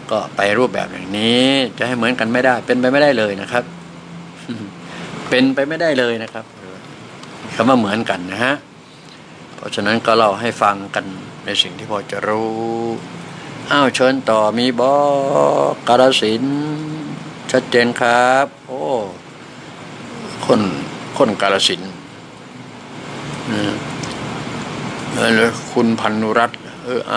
ก็ไปรูปแบบอย่างนี้จะให้เหมือนกันไม่ได้เป็นไปไม่ได้เลยนะครับเป็นไปไม่ได้เลยนะครับคำว่าเหมือนกันนะฮะเพราะฉะนั้นก็เล่าให้ฟังกันในสิ่งที่พอจะรู้เชิญต่อมีกาฬสินธุ์ชัดเจนครับโอ้คนกาฬสินธุ์แล้วคุณพันุรัตน์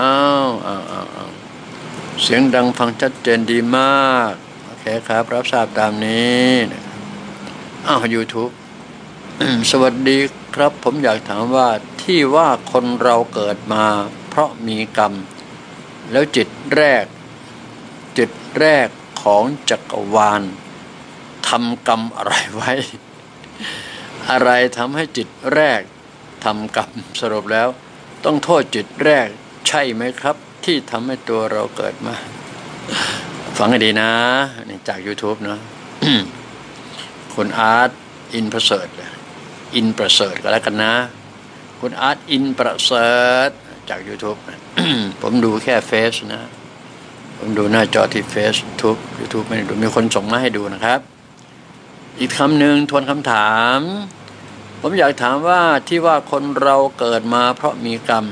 เสียงดังฟังชัดเจนดีมากโอเคครับรับทราบตามนี้YouTube สวัสดีครับผมอยากถามว่าที่ว่าคนเราเกิดมาเพราะมีกรรมแล้วจิตแรกของจักรวาลทำกรรมอะไรไว้อะไรทำให้จิตแรกทำกรรมสรุปแล้วต้องโทษจิตแรกใช่ไหมครับที่ทำให้ตัวเราเกิดมาฟังให้ดีนะนี่จาก YouTube เนาะ คุณอาร์ตอินประเสริฐก็แล้วกันนะคุณอาร์ตอินประเสริฐจาก YouTube ผมดูแค่เฟซนะผมดูหน้าจอที่เฟซYouTube ไม่ได้ดูมีคนส่งมาให้ดูนะครับอีกคำหนึ่งทวนคำถามผมอยากถามว่าที่ว่าคนเราเกิดมาเพราะมีกรรม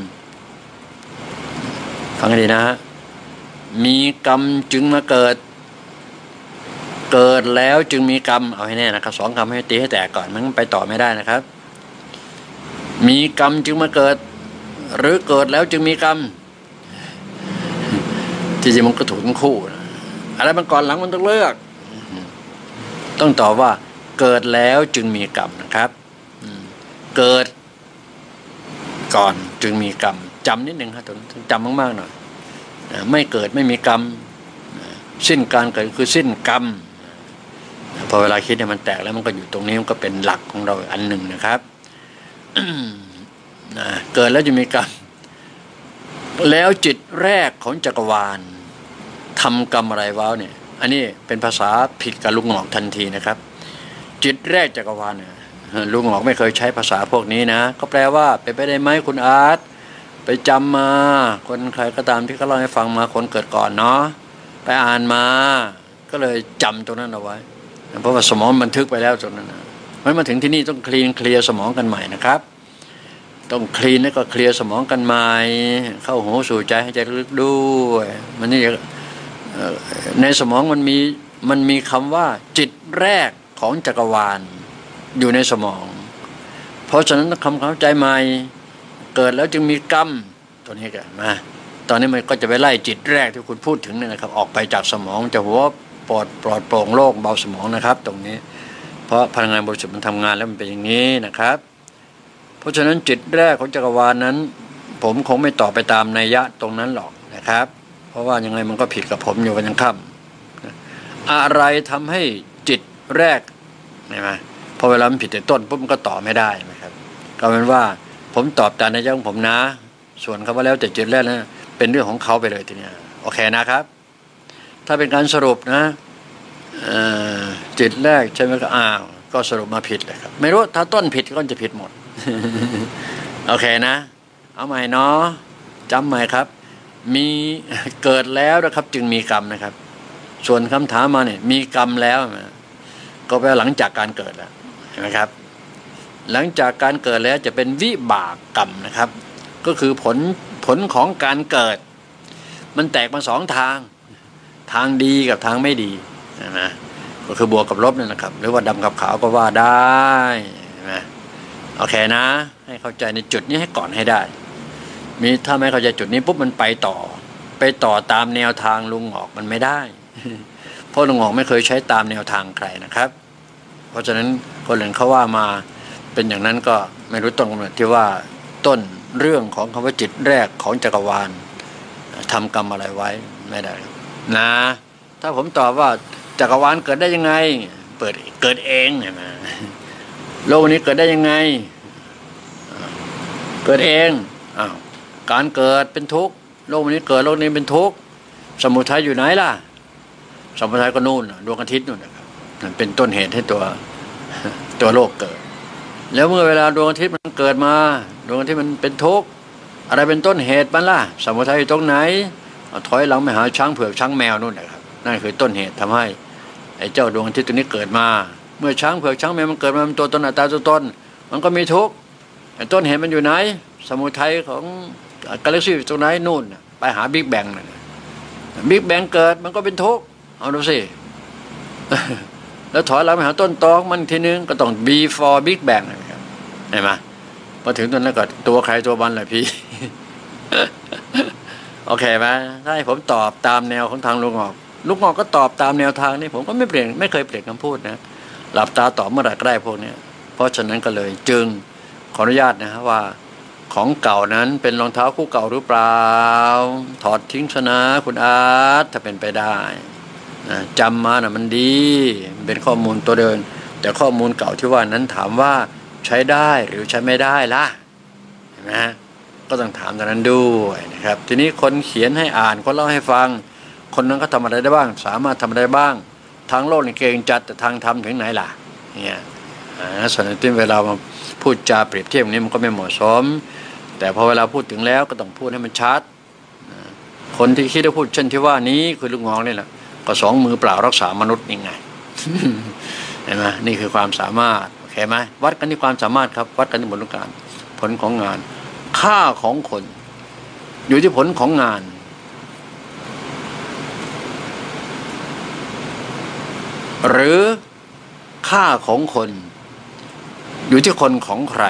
ฟังให้ดีนะฮะมีกรรมจึงมาเกิดแล้วจึงมีกรรมเอาให้แน่นะครับ2คำให้ตีให้แตกก่อนมันไปต่อไม่ได้นะครับมีกรรมจึงมาเกิดหรือเกิดแล้วจึงมีกรรมที่จริงมันก็ถูกทั้งคู่อะไรมันก่อนหลังมันต้องเลือกต้องตอบว่าเกิดแล้วจึงมีกรรมนะครับเกิดก่อนจึงมีกรรมจำนิดนึงครับต้องจำมากๆหน่อยไม่เกิดไม่มีกรรมสิ้นการเกิดคือสิ้นกรรมพอเวลาคิดเนี่ยมันแตกแล้วมันก็อยู่ตรงนี้มันก็เป็นหลักของเราอันหนึ่งนะครับ เกิดแล้วจะมีกรรมแล้วจิตแรกของจักรวาลทำกรรมอะไรวะเนี่ยอันนี้เป็นภาษาผิดกับลุงหงอกทันทีนะครับจิตแรกจักรวาลเนี่ยลุงหงอกไม่เคยใช้ภาษาพวกนี้นะก็แปลว่าเป็นไปได้ไหมคุณอาร์ตไปจำมาคนใครก็ตามที่เขาเล่าให้ฟังมาคนเกิดก่อนเนาะไปอ่านมาก็เลยจำตรงนั้นเอาไว้เพราะว่าสมองบันทึกไปแล้วตรงนั้นนะไม่มาถึงที่นี่ต้องเคลียร์สมองกันใหม่นะครับต้องคลีนแล้วก็เคลียร์สมองกันใหม่เข้าหูสู่ใจให้ใจลึกด้วยมันนี่ในสมองมันมีคำว่าจิตแรกของจักรวาลอยู่ในสมองเพราะฉะนั้นคำเข้าใจใหม่เกิดแล้วจึงมีกรรมตัวนี้กันมาตอนนี้มันก็จะไปไล่จิตแรกที่คุณพูดถึงเนี่ยนะครับออกไปจากสมองจะหัวปลอดโปร่งโล่งเบาสมองนะครับตรงนี้เพราะพลังงานบริสุทธิ์มันทำงานแล้วมันเป็นอย่างนี้นะครับเพราะฉะนั้นจิตแรกของจักรวาลนั้นผมคงไม่ตอบไปตามนัยยะตรงนั้นหรอกนะครับเพราะว่ายังไงมันก็ผิดกับผมอยู่วันยังค่ำอะไรทำให้จิตแรกใช่ไหมพอเวลามันผิดแต่ต้นปุ๊บมันก็ต่อไม่ได้นะครับก็เป็นว่าผมตอบตามนัยยะของผมนะส่วนคำว่าแล้วแต่จิตแรกนะเป็นเรื่องของเขาไปเลยทีนี้โอเคนะครับถ้าเป็นการสรุปนะจิตแรกใช่ไหมก็สรุปมาผิดเลยครับไม่รู้ถ้าต้นผิดก็จะผิดหมด โอเคนะเอาใหม่เนาะจำใหม่ครับมีเกิดแล้วนะครับจึงมีกรรมนะครับส่วนคำถามมาเนี่ยมีกรรมแล้วก็แปลหลังจากการเกิดแล้วเห็นไหมครับหลังจากการเกิดแล้วจะเป็นวิบากกรรมนะครับก็คือผลของการเกิดมันแตกมา2ทางดีกับทางไม่ดีนะก็คือบวกกับลบนั่นนะครับหรือว่าดำกับขาวก็ว่าได้นะโอเคนะให้เข้าใจในจุดนี้ให้ก่อนให้ได้ถ้าไม่เข้าใจจุดนี้ปุ๊บมันไปต่อตามแนวทางลุงหงอกมันไม่ได้เพราะลุงหงอกไม่เคยใช้ตามแนวทางใครนะครับเพราะฉะนั้นคนอื่นเขาว่ามาเป็นอย่างนั้นก็ไม่รู้ตรงกับที่ว่าต้นเรื่องของคำว่าจิตแรกของจักรวาลทำกรรมอะไรไว้ไม่ได้นะถ้าผมตอบว่าจักรวาลเกิดได้ยังไงเกิดเองเนี่ยนะโลกนี้เกิดได้ยังไงเกิดเองการเกิดเป็นทุกข์โลกนี้เกิดโลกนี้เป็นทุกข์สมุทัยอยู่ไหนล่ะสมุทัยก็นู่นดวงอาทิตย์นู่นนะครับมันเป็นต้นเหตุให้ตัวโลกเกิดแล้วเมื่อเวลาดวงอาทิตย์มันเกิดมาดวงอาทิตย์มันเป็นทุกข์อะไรเป็นต้นเหตุมันล่ะสมุทัยอยู่ตรงไหนถอยหลังไปหาช้างเผือกช้างแมวนู่นแหละครับนั่นคือต้นเหตุทำให้ไอ้เจ้าดวงอาทิตย์ตัวนี้เกิดมาเมื่อช้างเผือกช้างแมวมันเกิดมาเป็นตัวตนอัตตาตัวตนมันก็มีทุกข์ต้นเหตุมันอยู่ไหนสมุทัยของกาแล็กซี่ตรงไหนนู่นไปหาบิ๊กแบงบิ๊กแบงเกิดมันก็เป็นทุกข์เอาดูสิ แล้วถอยหลังไปหาต้นตอมันทีนึงก็ต้อง before big bang นะครับเห็นไหมพอถึงตอนนั้นก็ตัวใครตัวมันแหละพี่ โอเคไหมถ้าให้ผมตอบตามแนวของทางลุงงอกก็ตอบตามแนวทางนี้ผมก็ไม่เคยเปลี่ยนคำพูดนะหลับตาตอบเมื่อไหร่ก็ได้พวกนี้เพราะฉะนั้นก็เลยจึงขออนุญาตนะว่าของเก่านั้นเป็นรองเท้าคู่เก่าหรือเปล่าถอดทิ้งซะนะคุณอาร์ตถ้าเป็นไปได้จำมานะมันดีมันเป็นข้อมูลตัวเดินแต่ข้อมูลเก่าที่ว่านั้นถามว่าใช้ได้หรือใช้ไม่ได้ล่ะเห็นไหมก็ต้องถามตรงนั้นด้วยนะครับทีนี้คนเขียนให้อ่านคนเล่าให้ฟังคนนั้นก็ทำอะไรได้บ้างสามารถทำอะไรบ้างทางโลกนี่เก่งจัดแต่ทางธรรมถึงไหนล่ะเนี่ยส่วนที่เวลามาพูดจาเปรียบเทียบนี้มันก็ไม่เหมาะสมแต่พอเวลาพูดถึงแล้วก็ต้องพูดให้มันชัดคนที่คิดจะพูดเช่นที่ว่านี้คือลูกงอกนี่แหละก็สองมือเปล่ารักษามนุษย์นี่ไง เห็นไหมนี่คือความสามารถโอเคไหมวัดกันที่ความสามารถครับวัดกันที่ผลของการผลของงานค่าของคนอยู่ที่ผลของงานหรือค่าของคนอยู่ที่คนของใคร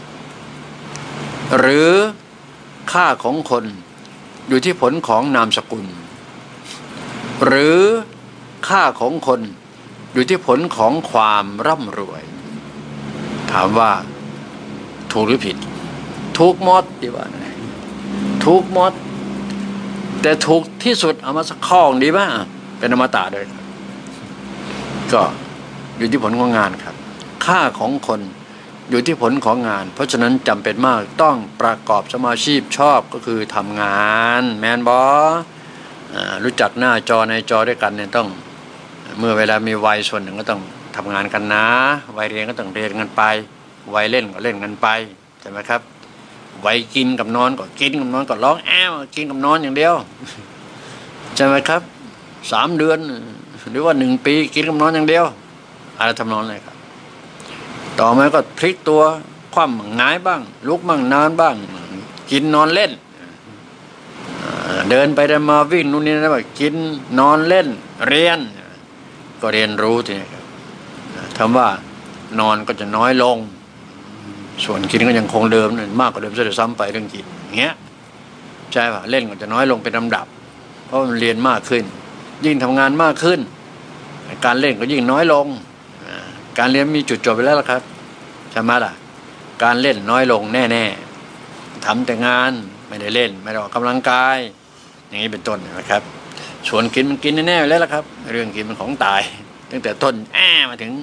หรือค่าของคนอยู่ที่ผลของนามสกุลหรือค่าของคนอยู่ที่ผลของความร่ำรวยถามว่าถูกหรือผิดถูกหมดดีว่าถูกหมดแต่ถูกที่สุดเอามาสักข้อดีป่ะเป็นอมตะด้วยก็อยู่ที่ผลของงานครับค่าของคนอยู่ที่ผลของงานเพราะฉะนั้นจำเป็นมากต้องประกอบสมาชีพชอบก็คือทำงานแมนบอรู้จักหน้าจอในจอด้วยกันเนี่ยต้องเมื่อเวลามีวัยส่วนหนึ่งก็ต้องทำงานกันนะวัยเรียนก็ต้องเรียนกันไปวัยเล่นก็เล่นกันไปใช่ไหมครับวัยกินกับนอนก็กินกับนอนก็ร้องแอ้วกินกับนอนอย่างเดียวใช่ไหมครับ3 เดือนหรือว่า1 ปีกินกับนอนอย่างเดียวอะไรทำนองเลยครับต่อมาก็พลิกตัวคว่ำบ้างหงายบ้างลุกบ้างนอนบ้างกินนอนเล่นเดินไปเดินมาวิ่งนู่นนี่นะว่ากินนอนเล่นเรียนก็เรียนรู้ทีนี้ครับคำว่านอนก็จะน้อยลงส่วนกินก็ยังคงเดิมมากกว่าเดิมซะด้วยซ้ำไปเรื่องกินอย่างเงี้ยใช่ป่ะเล่นก็จะน้อยลงเป็นลำดับเพราะมันเรียนมากขึ้นยิ่งทำงานมากขึ้นการเล่นก็ยิ่งน้อยลงการเรียนมีจุดจบไปแล้วล่ะครับใช่ไหมล่ะการเล่นน้อยลงแน่ๆทำแต่งานไม่ได้เล่นไม่ได้ออกกำลังกายอย่างนี้เป็นต้นนะครับส่วนกินมันกินแน่ๆแล้วล่ะครับเรื่องกินมันของตายตั้งแต่ต้นมาถึง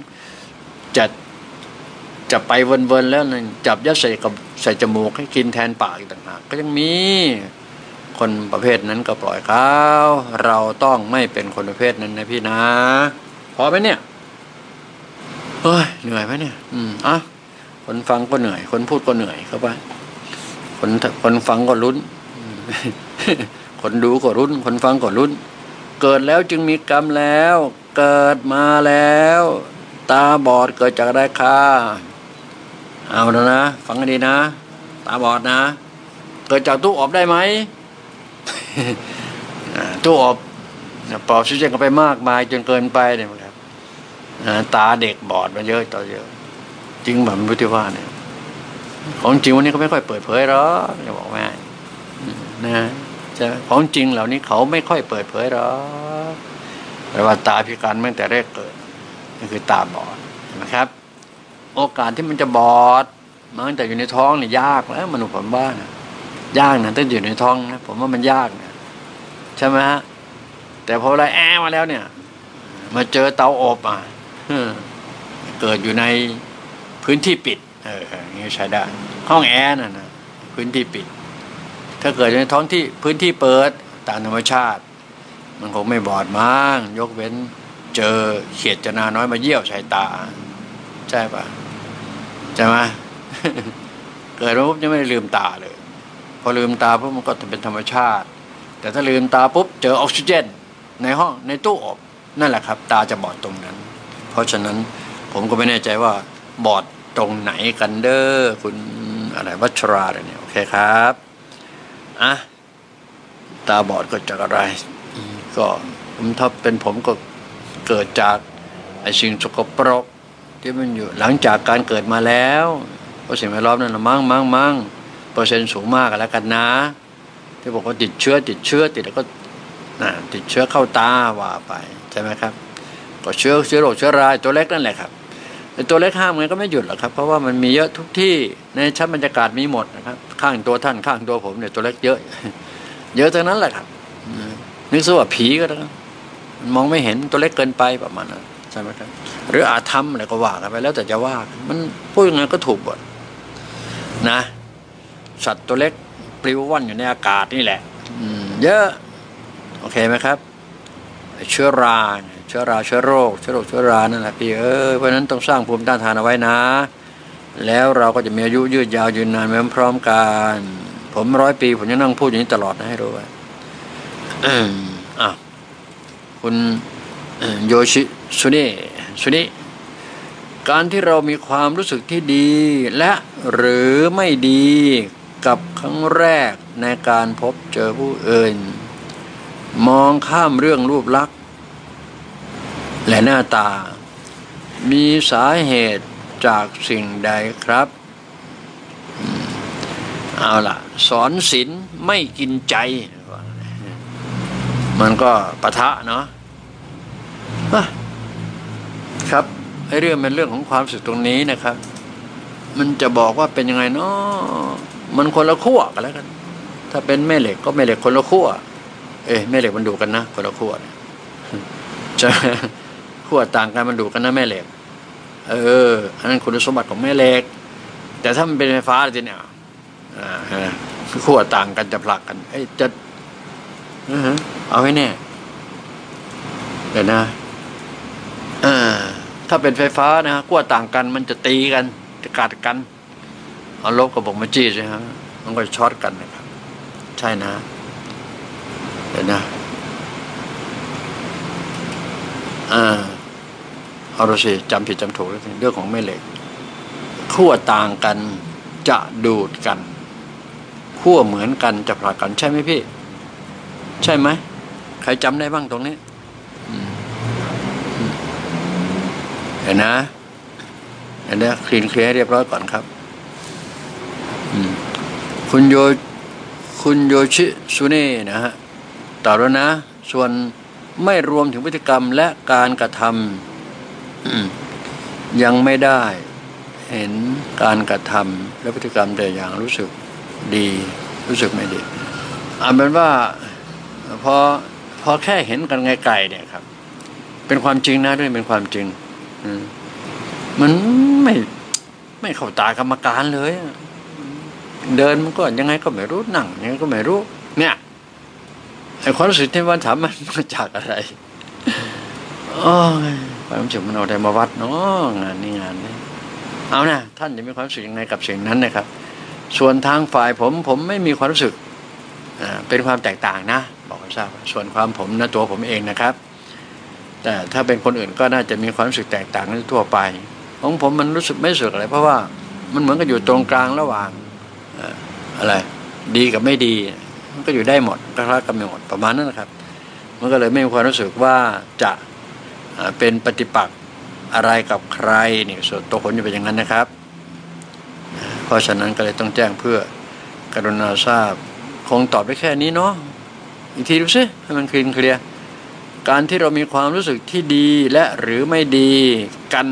จะไปวนๆแล้วนั่นจับยัดใส่จมูกให้กินแทนปากอีกต่างหากก็ยังมีคนประเภทนั้นก็ปล่อยเขาเราต้องไม่เป็นคนประเภทนั้นนะพี่นะพอไหมเนี่ยเฮ้ยเหนื่อยไหมเนี่ยคนฟังก็เหนื่อยคนพูดก็เหนื่อยเข้าไปคนฟังก็ลุ้น คนดูก็ลุ้นคนฟังก็ลุ้นเกิดแล้วจึงมีกรรมแล้วเกิดมาแล้วตาบอดเกิดจากอะไรคะเอาแล้วนะฟังกันดีนะตาบอดนะเกิดจากตู้อบได้ไหม ตู้อบปอบซิเจนก็ไปมากมายจนเกินไปเนี่ยครับตาเด็กบอดมาเยอะต่อเยอะจริงแบบรู้ที่ว่าเนี่ยของจริงวันนี้เขาไม่ค่อยเปิดเผยหรอกจะบอกแม่นะใช่ของจริงเหล่านี้เขาไม่ค่อยเปิดเผยหรอกแต่ว่าตาพิการตั้งแต่แรกเกิดนี่คือตาบอดนะครับโอกาสที่มันจะบอดมาตั้งแต่อยู่ในท้องเนี่ยยากแล้วมนุษย์ผมบ้านยากนะตั้งแต่อยู่ในท้องนะผมว่ามันยากนะใช่ไหมฮะแต่พอเรามาแล้วเนี่ยมาเจอเตาอบเกิดอยู่ในพื้นที่ปิดนี่ใช้ได้ห้องแอร์น่ะนะพื้นที่ปิดถ้าเกิดในท้องที่พื้นที่เปิดตามธรรมชาติมันคงไม่บอดมั้งยกเว้นเจอเขียดจนาน้อยมาเยี่ยวใส่ตาใช่ปะใช่ไหม เกิดมาปุ๊บยังไม่ได้ลืมตาเลยพอลืมตาปุ๊บมันก็จะเป็นธรรมชาติแต่ถ้าลืมตาปุ๊บเจอออกซิเจนในห้องในตู้อบนั่นแหละครับตาจะบอดตรงนั้นเพราะฉะนั้นผมก็ไม่แน่ใจว่าบอดตรงไหนกันเด้อคุณอะไรวัชราเนี่ยโอเคครับอ่ะตาบอดก็จากอะไรก็ถ้าเป็นผมก็เกิดจากไอ้สิ่งสกปรกที่มันอยู่หลังจากการเกิดมาแล้วเพราะสิ่งแวดล้อมนั่นมั่งเปอร์เซ็นต์สูงมากแล้วกันนะที่บอกว่าติดเชื้อติดแล้วก็ติดเชื้อเข้าตาว่าไปใช่ไหมครับก็เชื้อโรคเชื้อราตัวเล็กนั่นแหละครับตัวเล็กห้ามไงก็ไม่หยุดหรอกครับเพราะว่ามันมีเยอะทุกที่ในชั้นบรรยากาศมีหมดนะครับข้างตัวท่านข้างตัวผมเนี่ยตัวเล็กเยอะทั้งนั้นแหละครับนึกซะว่าผีก็ได้มองไม่เห็นตัวเล็กเกินไปประมาณนั้นใช่ไหมครับหรืออาธรรมอะไรก็ว่ากันไปแล้วแต่จะว่ามันพูดยังไงก็ถูกหมดนะสัตว์ตัวเล็กปลิวว่อนอยู่ในอากาศนี่แหละเยอะโอเคไหมครับเชื้อราเชื้อโรคนั่นแหละพี่เพราะฉะนั้นต้องสร้างภูมิต้านทานเอาไว้นะแล้วเราก็จะมีอายุยืดยาวยืนนานไปพร้อมกันผม100 ปีผมจะนั่งพูดอย่างนี้ตลอดนะให้รู้ไว้คุณโยชิสุนิการที่เรามีความรู้สึกที่ดีและหรือไม่ดีกับครั้งแรกในการพบเจอผู้อื่นมองข้ามเรื่องรูปลักษณ์และหน้าตามีสาเหตุจากสิ่งใดครับเอาล่ะสอนศีลไม่กินใจมันก็ปะทะเนาะครับไอ้เรื่องเป็นเรื่องของความรู้สึกตรงนี้นะครับมันจะบอกว่าเป็นยังไงเนาะมันคนละขั้วกันแล้วกันถ้าเป็นแม่เหล็กก็แม่เหล็กคนละขั้วแม่เหล็กมันดูกันนะคนละขั้วจะขั้วต่างกันมันดูกันนะแม่เหล็กอันนั้นคุณสมบัติของแม่เหล็กแต่ถ้ามันเป็นไฟฟ้าจริงเนี่ยขั้วต่างกันจะผลักกันจะเอาให้แน่เดี๋ยวนะถ้าเป็นไฟฟ้านะขั้วต่างกันมันจะตีกันจะกัดกันเอาลบกับบอกมาจี้ใช่ไหมมันก็ช็อตกันนะครับใช่นะเดี๋ยวนะเอาเราสิจำผิดจำถูกแล้วเรื่องของแม่เหล็กขั้วต่างกันจะดูดกันขั้วเหมือนกันจะผลักกันใช่ไหมพี่ใช่ไหมใครจำได้บ้างตรงนี้เห็นนะคลีนเคลียร์เรียบร้อยก่อนครับคุณโยชิสุเน่นะฮะต่อแล้วนะส่วนไม่รวมถึงพฤติกรรมและการกระทำยังไม่ได้เห็นการกระทำและพฤติกรรมแต่อย่างรู้สึกดีรู้สึกไม่ดีเป็นว่าพอแค่เห็นกันไกลๆเนี่ยครับเป็นความจริงนะด้วยเป็นความจริงมันไม่เข้าตากรรมการเลยเดินมันก็ยังไงก็ไม่รู้นั่งยังไงก็ไม่รู้เนี่ยไอ้ความรู้สึกที่ว่าถามมันมาจากอะไรความรู้สึกมันเอาอะไรมาวัดเนาะงานนี้เอานะท่านจะมีความรู้สึกยังไงกับสิ่งนั้นนะครับส่วนทางฝ่ายผมไม่มีความรู้สึกเป็นความแตกต่างนะบอกให้ทราบส่วนความผมนะตัวผมเองนะครับแต่ถ้าเป็นคนอื่นก็น่าจะมีความรู้สึกแตกต่างกันทั่วไปของผมมันรู้สึกไม่รู้สึกอะไรเพราะว่ามันเหมือนกับอยู่ตรงกลางระหว่างอะไรดีกับไม่ดีมันก็อยู่ได้หมดก็คล้ายกันหมดประมาณนั้นนะครับมันก็เลยไม่มีความรู้สึกว่าจะเป็นปฏิปักษ์อะไรกับใครนี่ส่วนตัวผมจะเป็นอย่างนั้นนะครับเพราะฉะนั้นก็เลยต้องแจ้งเพื่อกรุณาทราบคงตอบได้แค่นี้เนาะอีกทีดูสิให้มันเคลียร์การที่เรามีความรู้สึกที่ดีและหรือไม่ดีกัน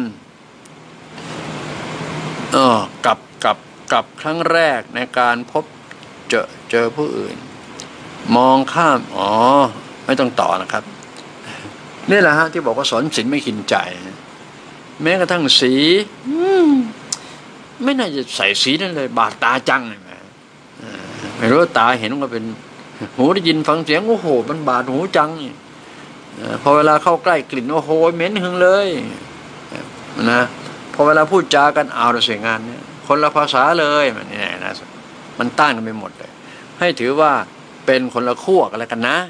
กับครั้งแรกในการพบเจอผู้อื่นมองข้ามไม่ต้องต่อนะครับนี่แหละฮะที่บอกว่าสอนศีลไม่กินใจแม้กระทั่งสีไม่น่าจะใส่สีนั่นเลยบาดตาจังเลยไม่รู้ตาเห็นว่าเป็นหูได้ยินฟังเสียงโอ้โหมันบาดหูจังพอเวลาเข้าใกล้กลิ่นโอ้โหเหม็นหึงเลยนะพอเวลาพูดจากันเอาแต่เสียงงานเนี่ยคนละภาษาเลยมันนี่นะมันต้านกันไปหมดเลยให้ถือว่าเเป็นคนละขั้วกันแล้วกันนะ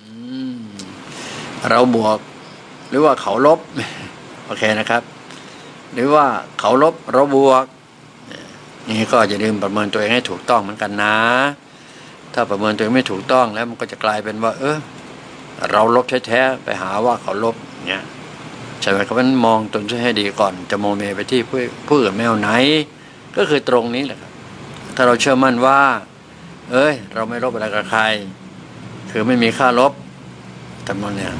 เราบวกหรือว่าเขาลบโอเคนะครับหรือว่าเขาลบเราบวกนี่ก็อย่าลืมประเมินตัวเองให้ถูกต้องเหมือนกันนะถ้าประเมินตัวเองไม่ถูกต้องแล้วมันก็จะกลายเป็นว่าเราลบแท้ๆไปหาว่าเขาลบเนี่ยใช่ไหมครับมันมองตนให้ดีก่อนจะโมเมไปที่ผู้อื่นไม่เอาไหนก็คือตรงนี้แหละครับถ้าเราเชื่อมั่นว่าเราไม่ลบอะไรกับใครคือไม่มีค่าลบแต่มันเนี่ย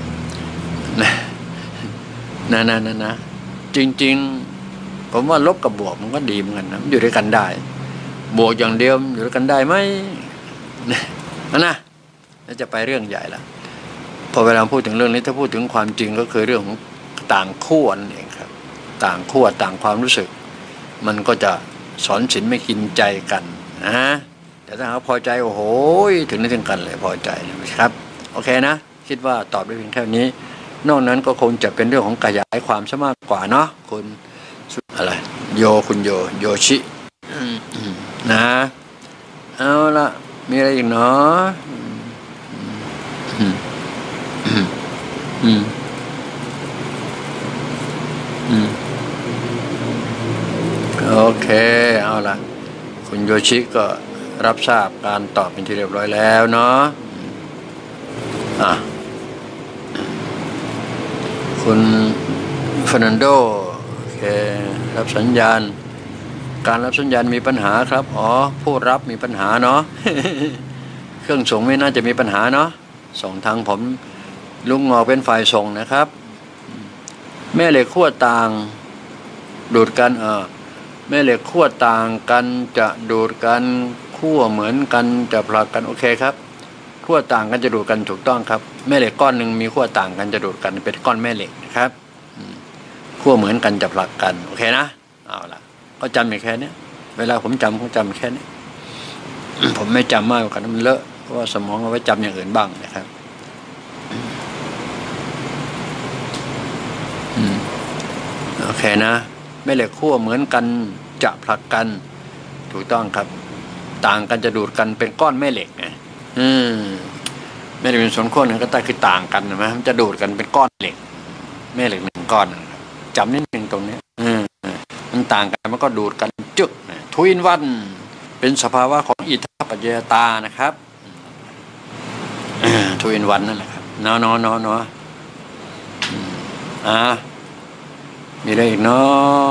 นะจริงๆผมว่าลบกับบวกมันก็ดีเหมือนกันนะอยู่ด้วยกันได้บวกอย่างเดียวอยู่ด้วยกันได้ไหมนะแล้วจะไปเรื่องใหญ่ละพอเวลาพูดถึงเรื่องนี้ถ้าพูดถึงความจริงก็คือเรื่องของต่างขั้วนั่นเองครับต่างขั้วต่างความรู้สึกมันก็จะสอนศีลไม่กินใจกันนะแต่ถ้าเขาพอใจโอ้โหถึงได้ถึงกันเลยพอใจนะครับโอเคนะคิดว่าตอบได้เพียงแค่นี้นอกนั้นก็คงจะเป็นเรื่องของขยายความซะมากกว่าเนาะคุณอะไรคุณโยชินะเอาละมีอะไรอีกเนาะโอเคเอาละคุณโยชิก็รับทราบการตอบเป็นที่เรียบร้อยแล้วเนาะคุณเฟอร์นันโดโอเครับสัญญาณการรับสัญญาณมีปัญหาครับผู้รับมีปัญหาเนาะ เครื่องส่งไม่น่าจะมีปัญหาเนาะส่งทางผมลุงงอเป็นฝ่ายส่งนะครับแม่เหล็กขั้วต่างดูดกันแม่เหล็กขั้วต่างกันจะดูดกันขั้วเหมือนกันจะผลักกันโอเคครับขั้วต่างกันจะดูดกันถูกต้องครับแม่เหล็กก้อนหนึ่งมีขั้วต่างกันจะดูดกันเป็นก้อนแม่เหล็กนะครับขั้วเหมือนกันจะผลักกันโอเคนะเอาล่ะก็จำอย่างแค่นี้เวลาผมจำแค่นี้ ผมไม่จำมากกว่านั้นมันเลอะเพราะว่าสมองเอาไว้จำอย่างอื่นบ้างนะครับโอเคนะแม่เหล็กขั้วเหมือนกันจะผลักกันถูกต้องครับต่างกันจะดูดกันเป็นก้อนแม่เหล็กไงไม่ได้เป็นส่วนขั้วหนึ่งก็แต่คือต่างกันนะมันจะดูดกันเป็นก้อนเหล็กแม่เหล็กหนึ่งก้อนนะครับจำนิดหนึ่งตรงนี้มันต่างกันมันก็ดูดกันจึ๊กทวินวันเป็นสภาวะของอิทธิปัจจยตานะครับทวินวันนั่นแหละครับเนาะมีอะไรอีกเนาะ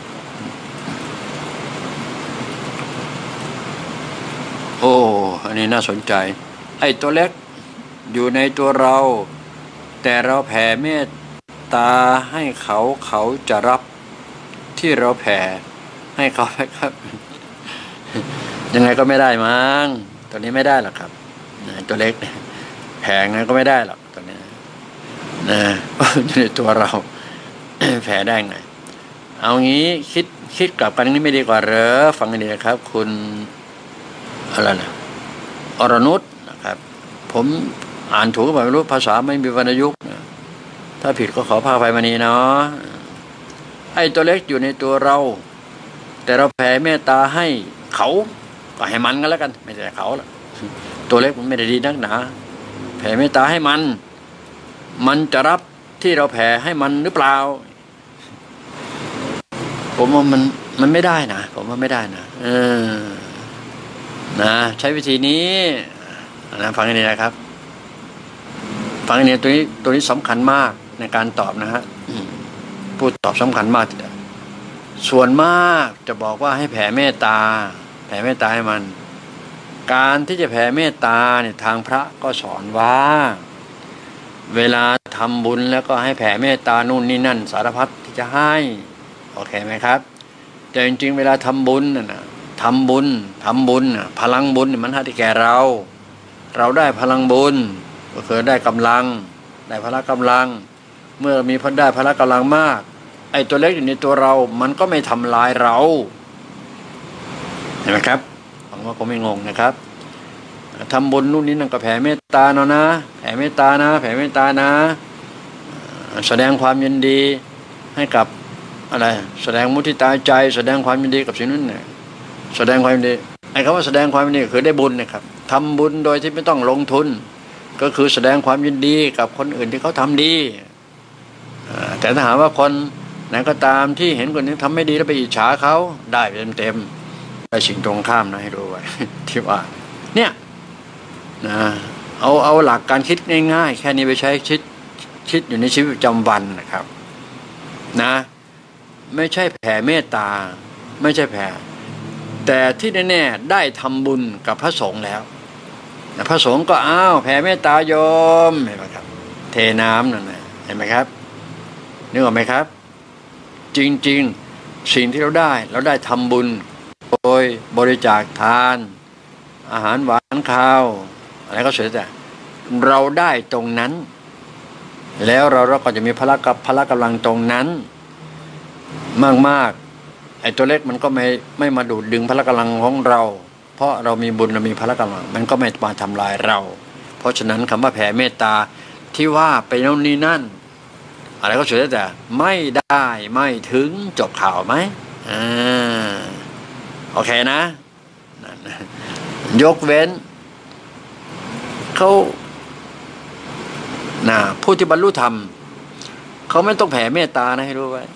อันนี้น่าสนใจไอ้ตัวเล็กอยู่ในตัวเราแต่เราแผ่เมตตาให้เขาจะรับที่เราแผ่ให้เขาครับ ยังไงก็ไม่ได้มั้งตัวนี้ไม่ได้หรอกครับตัวเล็กแผ่ไงก็ไม่ได้หรอกตัวนี้อยู่ในตัวเรา แผ่ได้ไงเอางี้คิดกลับกันนี้ไม่ดีกว่าเหรอฟังกันดีนะครับคุณอะไรนะอรนุชนะครับผมอ่านถูกแบบไม่รู้ภาษาไม่มีวรรณยุกต์ถ้าผิดก็ขอพาไปมานีเนาะไอ้ตัวเล็กอยู่ในตัวเราแต่เราแผ่เมตตาให้เขาก็ให้มันกันแล้วกันไม่ใช่เขาละตัวเล็กมันไม่ได้ดีนักหนาแผ่เมตตาให้มันจะรับที่เราแผ่ให้มันหรือเปล่าผมว่ามันไม่ได้นะผมว่าไม่ได้นะนะใช้วิธีนี้นะฟังให้ดีนะครับฟังให้ดีตัวนี้สำคัญมากในการตอบนะฮะพูดตอบสำคัญมากทีเดียวส่วนมากจะบอกว่าให้แผ่เมตตาให้มันการที่จะแผ่เมตตาเนี่ยทางพระก็สอนว่าเวลาทำบุญแล้วก็ให้แผ่เมตตานู่นนี่นั่นสารพัดที่จะให้โอเคไหมครับแต่จริงๆเวลาทำบุญนะทำบุญพลังบุญมันให้แก่เราได้พลังบุญก็คือได้กำลังได้พละกำลังเมื่อมีได้พละกำลังมากไอ้ตัวเล็กอยู่ในตัวเรามันก็ไม่ทำลายเราเห็นไหมครับหวังว่าคงไม่งงนะครับทำบุญนู่นนี่นั่นก็แผ่เมตตานะแผ่เมตตานะแสดงความยินดีให้กับอะไรแสดงมุทิตาใจแสดงความยินดีกับสิ่งนั้นเนี่ยแสดงความยินดีไอ้คำว่าแสดงความยินดีคือได้บุญนะครับทำบุญโดยที่ไม่ต้องลงทุนก็คือแสดงความยินดีกับคนอื่นที่เขาทำดีแต่ถ้าหากว่าคนไหนก็ตามที่เห็นคนนี้ทำไม่ดีแล้วไปอิจฉาเขาได้เต็มได้สิ่งตรงข้ามนะให้รู้ไว้ที่ว่าเนี่ยนะเอาหลักการคิดง่ายๆแค่นี้ไปใช้คิดอยู่ในชีวิตประจำวันนะครับนะไม่ใช่แผ่เมตตาไม่ใช่แผ่แต่ที่แน่ๆได้ทำบุญกับพระสงฆ์แล้วพระสงฆ์ก็แผ่เมตตาโยมเห็นไหมครับเทน้ำนั่นนะเห็นไหมครับนึกออกไหมครับจริงๆสิ่งที่เราได้ทำบุญโดยบริจาคทานอาหารหวานข้าวอะไรก็เสียแต่เราได้ตรงนั้นแล้วเราก็จะมีพละกำลังตรงนั้นมากๆไอ้ตัวเล็กมันก็ไม่มาดูดดึงพละกำลังของเราเพราะเรามีบุญเรามีพละกำลังมันก็ไม่มาทำลายเราเพราะฉะนั้นคำว่าแผ่เมตตาที่ว่าไปโน่นนี่นั่นอะไรก็เสียแต่ไม่ได้ไม่ถึงจบข่าวไหมโอเคนะยกเว้นเขาผู้ที่บรรลุธรรมเขาไม่ต้องแผ่เมตตานะให้รู้ไว้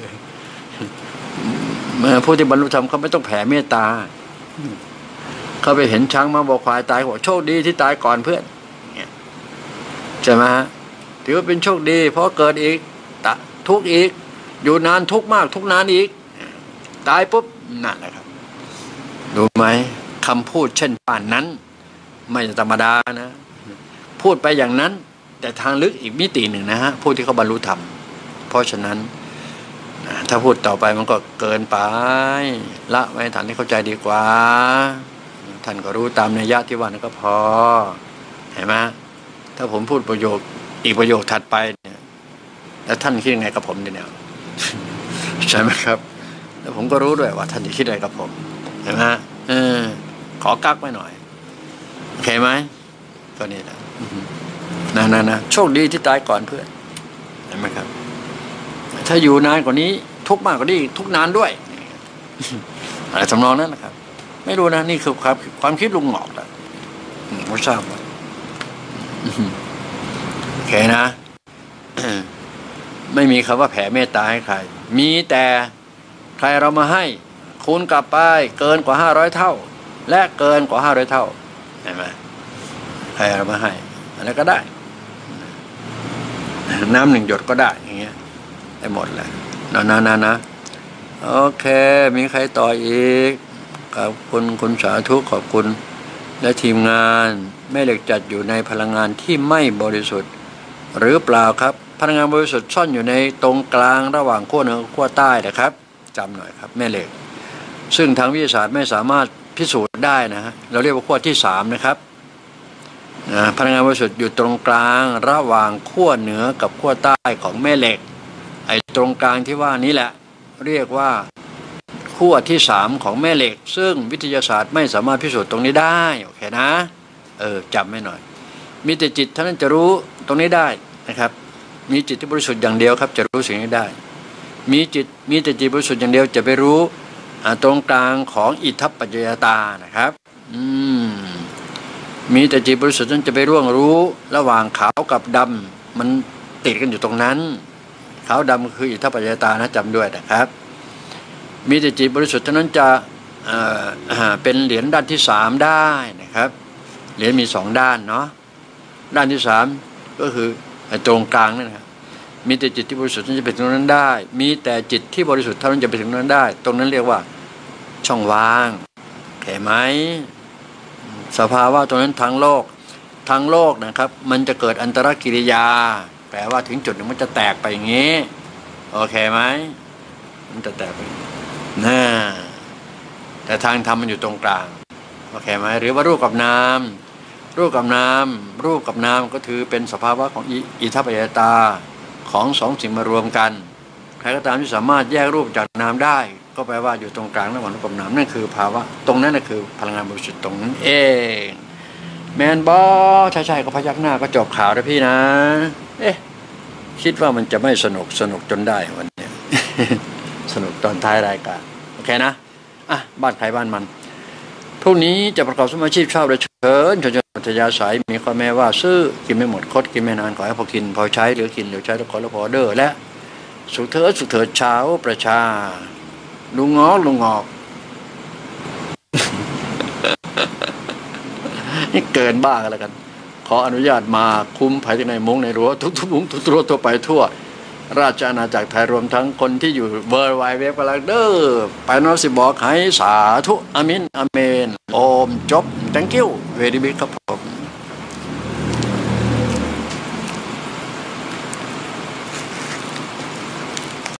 ผู้ที่บรรลุธรรมเขาไม่ต้องแผ่เมตตาเขาไปเห็นช้างมาบอกควายตายบอกโชคดีที่ตายก่อนเพื่อนใช่ไหมฮะถือว่าเป็นโชคดีเพราะเกิดอีกทุกข์อีกอยู่นานทุกข์มากทุกข์นานอีกตายปุ๊บนั่นแหละครับรู้ไหมคำพูดเช่นป่านนั้นไม่ธรรมดานะพูดไปอย่างนั้นแต่ทางลึกอีกมิติหนึ่งนะฮะผู้ที่เขาบรรลุธรรมเพราะฉะนั้นถ้าพูดต่อไปมันก็เกินไปละไว้ฐานที่เข้าใจดีกว่าท่านก็รู้ตามนัยยะที่ว่านั้นก็พอเห็นไหมถ้าผมพูดอีกประโยคถัดไปเนี่ยแล้วท่านคิดยังไงกับผมเนี่ยใช่ไหมครับแล้วผมก็รู้ด้วยว่าท่านจะคิดอะไรกับผมเห็นไหมขอกักไว้หน่อยโอเคไหมก็นี่แหละนะโชคดีที่ตายก่อนเพื่อนเห็นไหมครับถ้าอยู่นานกว่านี้ทุกมากกว่านี้ทุกนานด้วยอะไรทำนองนั้นนะครับไม่รู้นะนี่คือความคิดลุงหงอกแหละไม่ทราบว่าโอเคนะไม่มีคำว่าแผ่เมตตาให้ใครมีแต่ใครเรามาให้คูณกลับไปเกินกว่า500เท่าและเกินกว่า500เท่าเห็นไหมใครเรามาให้อะไรก็ได้น้ำ1 หยดก็ได้อย่างเงี้ยได้หมดเลยนะโอเคมีใครต่ออีกขอบคุณคุณสาธุขอบคุณและทีมงานแม่เหล็กจัดอยู่ในพลังงานที่ไม่บริสุทธิ์หรือเปล่าครับพลังงานบริสุทธิ์ซ่อนอยู่ในตรงกลางระหว่างขั้วเหนือขั้วใต้นะครับจำหน่อยครับแม่เหล็กซึ่งทางวิทยาศาสตร์ไม่สามารถพิสูจน์ได้นะฮะเราเรียกว่าขั้วที่3นะครับพลังงานบริสุทธิ์อยู่ตรงกลางระหว่างขั้วเหนือกับขั้วใต้ของแม่เหล็กไอ้ตรงกลางที่ว่านี้แหละเรียกว่าขั้วที่3ของแม่เหล็กซึ่งวิทยาศาสตร์ไม่สามารถพิสูจน์ตรงนี้ได้โอเคนะจำไว้หน่อยมีแต่จิตเท่านั้นจะรู้ตรงนี้ได้นะครับมีจิตที่บริสุทธิ์อย่างเดียวครับจะรู้สิ่งนี้ได้มีแต่จิตบริสุทธิ์อย่างเดียวจะไปรู้ตรงกลางของอิทัปปัจจยตานะครับมีแต่จิตบริสุทธิ์นั้นจะไปร่วงรู้ระหว่างขาวกับดำมันติดกันอยู่ตรงนั้นขาวดำคืออิทัปปัจจยตานะจำด้วยนะครับมีแต่จิตบริสุทธิ์เท่านั้นจะเป็นเหรียญด้านที่3ได้นะครับเหรียญมี2ด้านเนาะด้านที่3ก็คือตรงกลางนั่นนะครับมีแต่จิตที่บริสุทธิ์นั้นจะไปถึงนั้นได้มีแต่จิตที่บริสุทธิ์เท่านั้นจะไปถึงนั้นได้ตรงนั้นเรียกว่าช่องว่างเห็นไหมสภาวะตรงนั้นทางโลกนะครับมันจะเกิดอันตรกิริยาแปลว่าถึงจุดหนึ่งมันจะแตกไปอย่างนี้โอเคไหมมันจะแตกไปแต่ทางธรรมมันอยู่ตรงกลางโอเคไหมหรือว่ารูปกับนามก็ถือเป็นสภาวะของอิทัปปัจจยตาของ2 สิ่งมารวมกันใครก็ตามที่สามารถแยกรูปจากนามได้ก็แปลว่าอยู่ตรงกลางระหว่างรูปกับนามนั่นคือภาวะตรงนั้นคือพลังงานบริสุทธิ์ตรงนั้นเองแมนบอใช่ก็พยักหน้าก็จบข่าวแล้วพี่นะคิดว่ามันจะไม่สนุกจนได้วันนี้ สนุกตอนท้ายรายการโอเคนะบ้านใครบ้านมันพรุ่งนี้จะประกอบสมาชีพชอบโดยเถินชนปัจยาสายมีข้อแม้ว่าซื้อกินไม่หมดคดกินไม่นานขอให้พอกินพอใช้หรือกินหรือใช้แล้วขอแล้วพอเด้อและสุขเถิดชาวประชาลุงงอกนี่เกินบ้ากันแล้วกันขออนุญาตมาคุ้มภายในมุ้งในรั้วทุกมุ้งทุกรั้วทั่วไปทั่วราชอาณาจักรไทยรวมทั้งคนที่อยู่เบอร์ไวเว็บกันแล้วเด้อไปนอสิบอกให้สาธุอามินอเมนโอมจบ thank you very big ครับ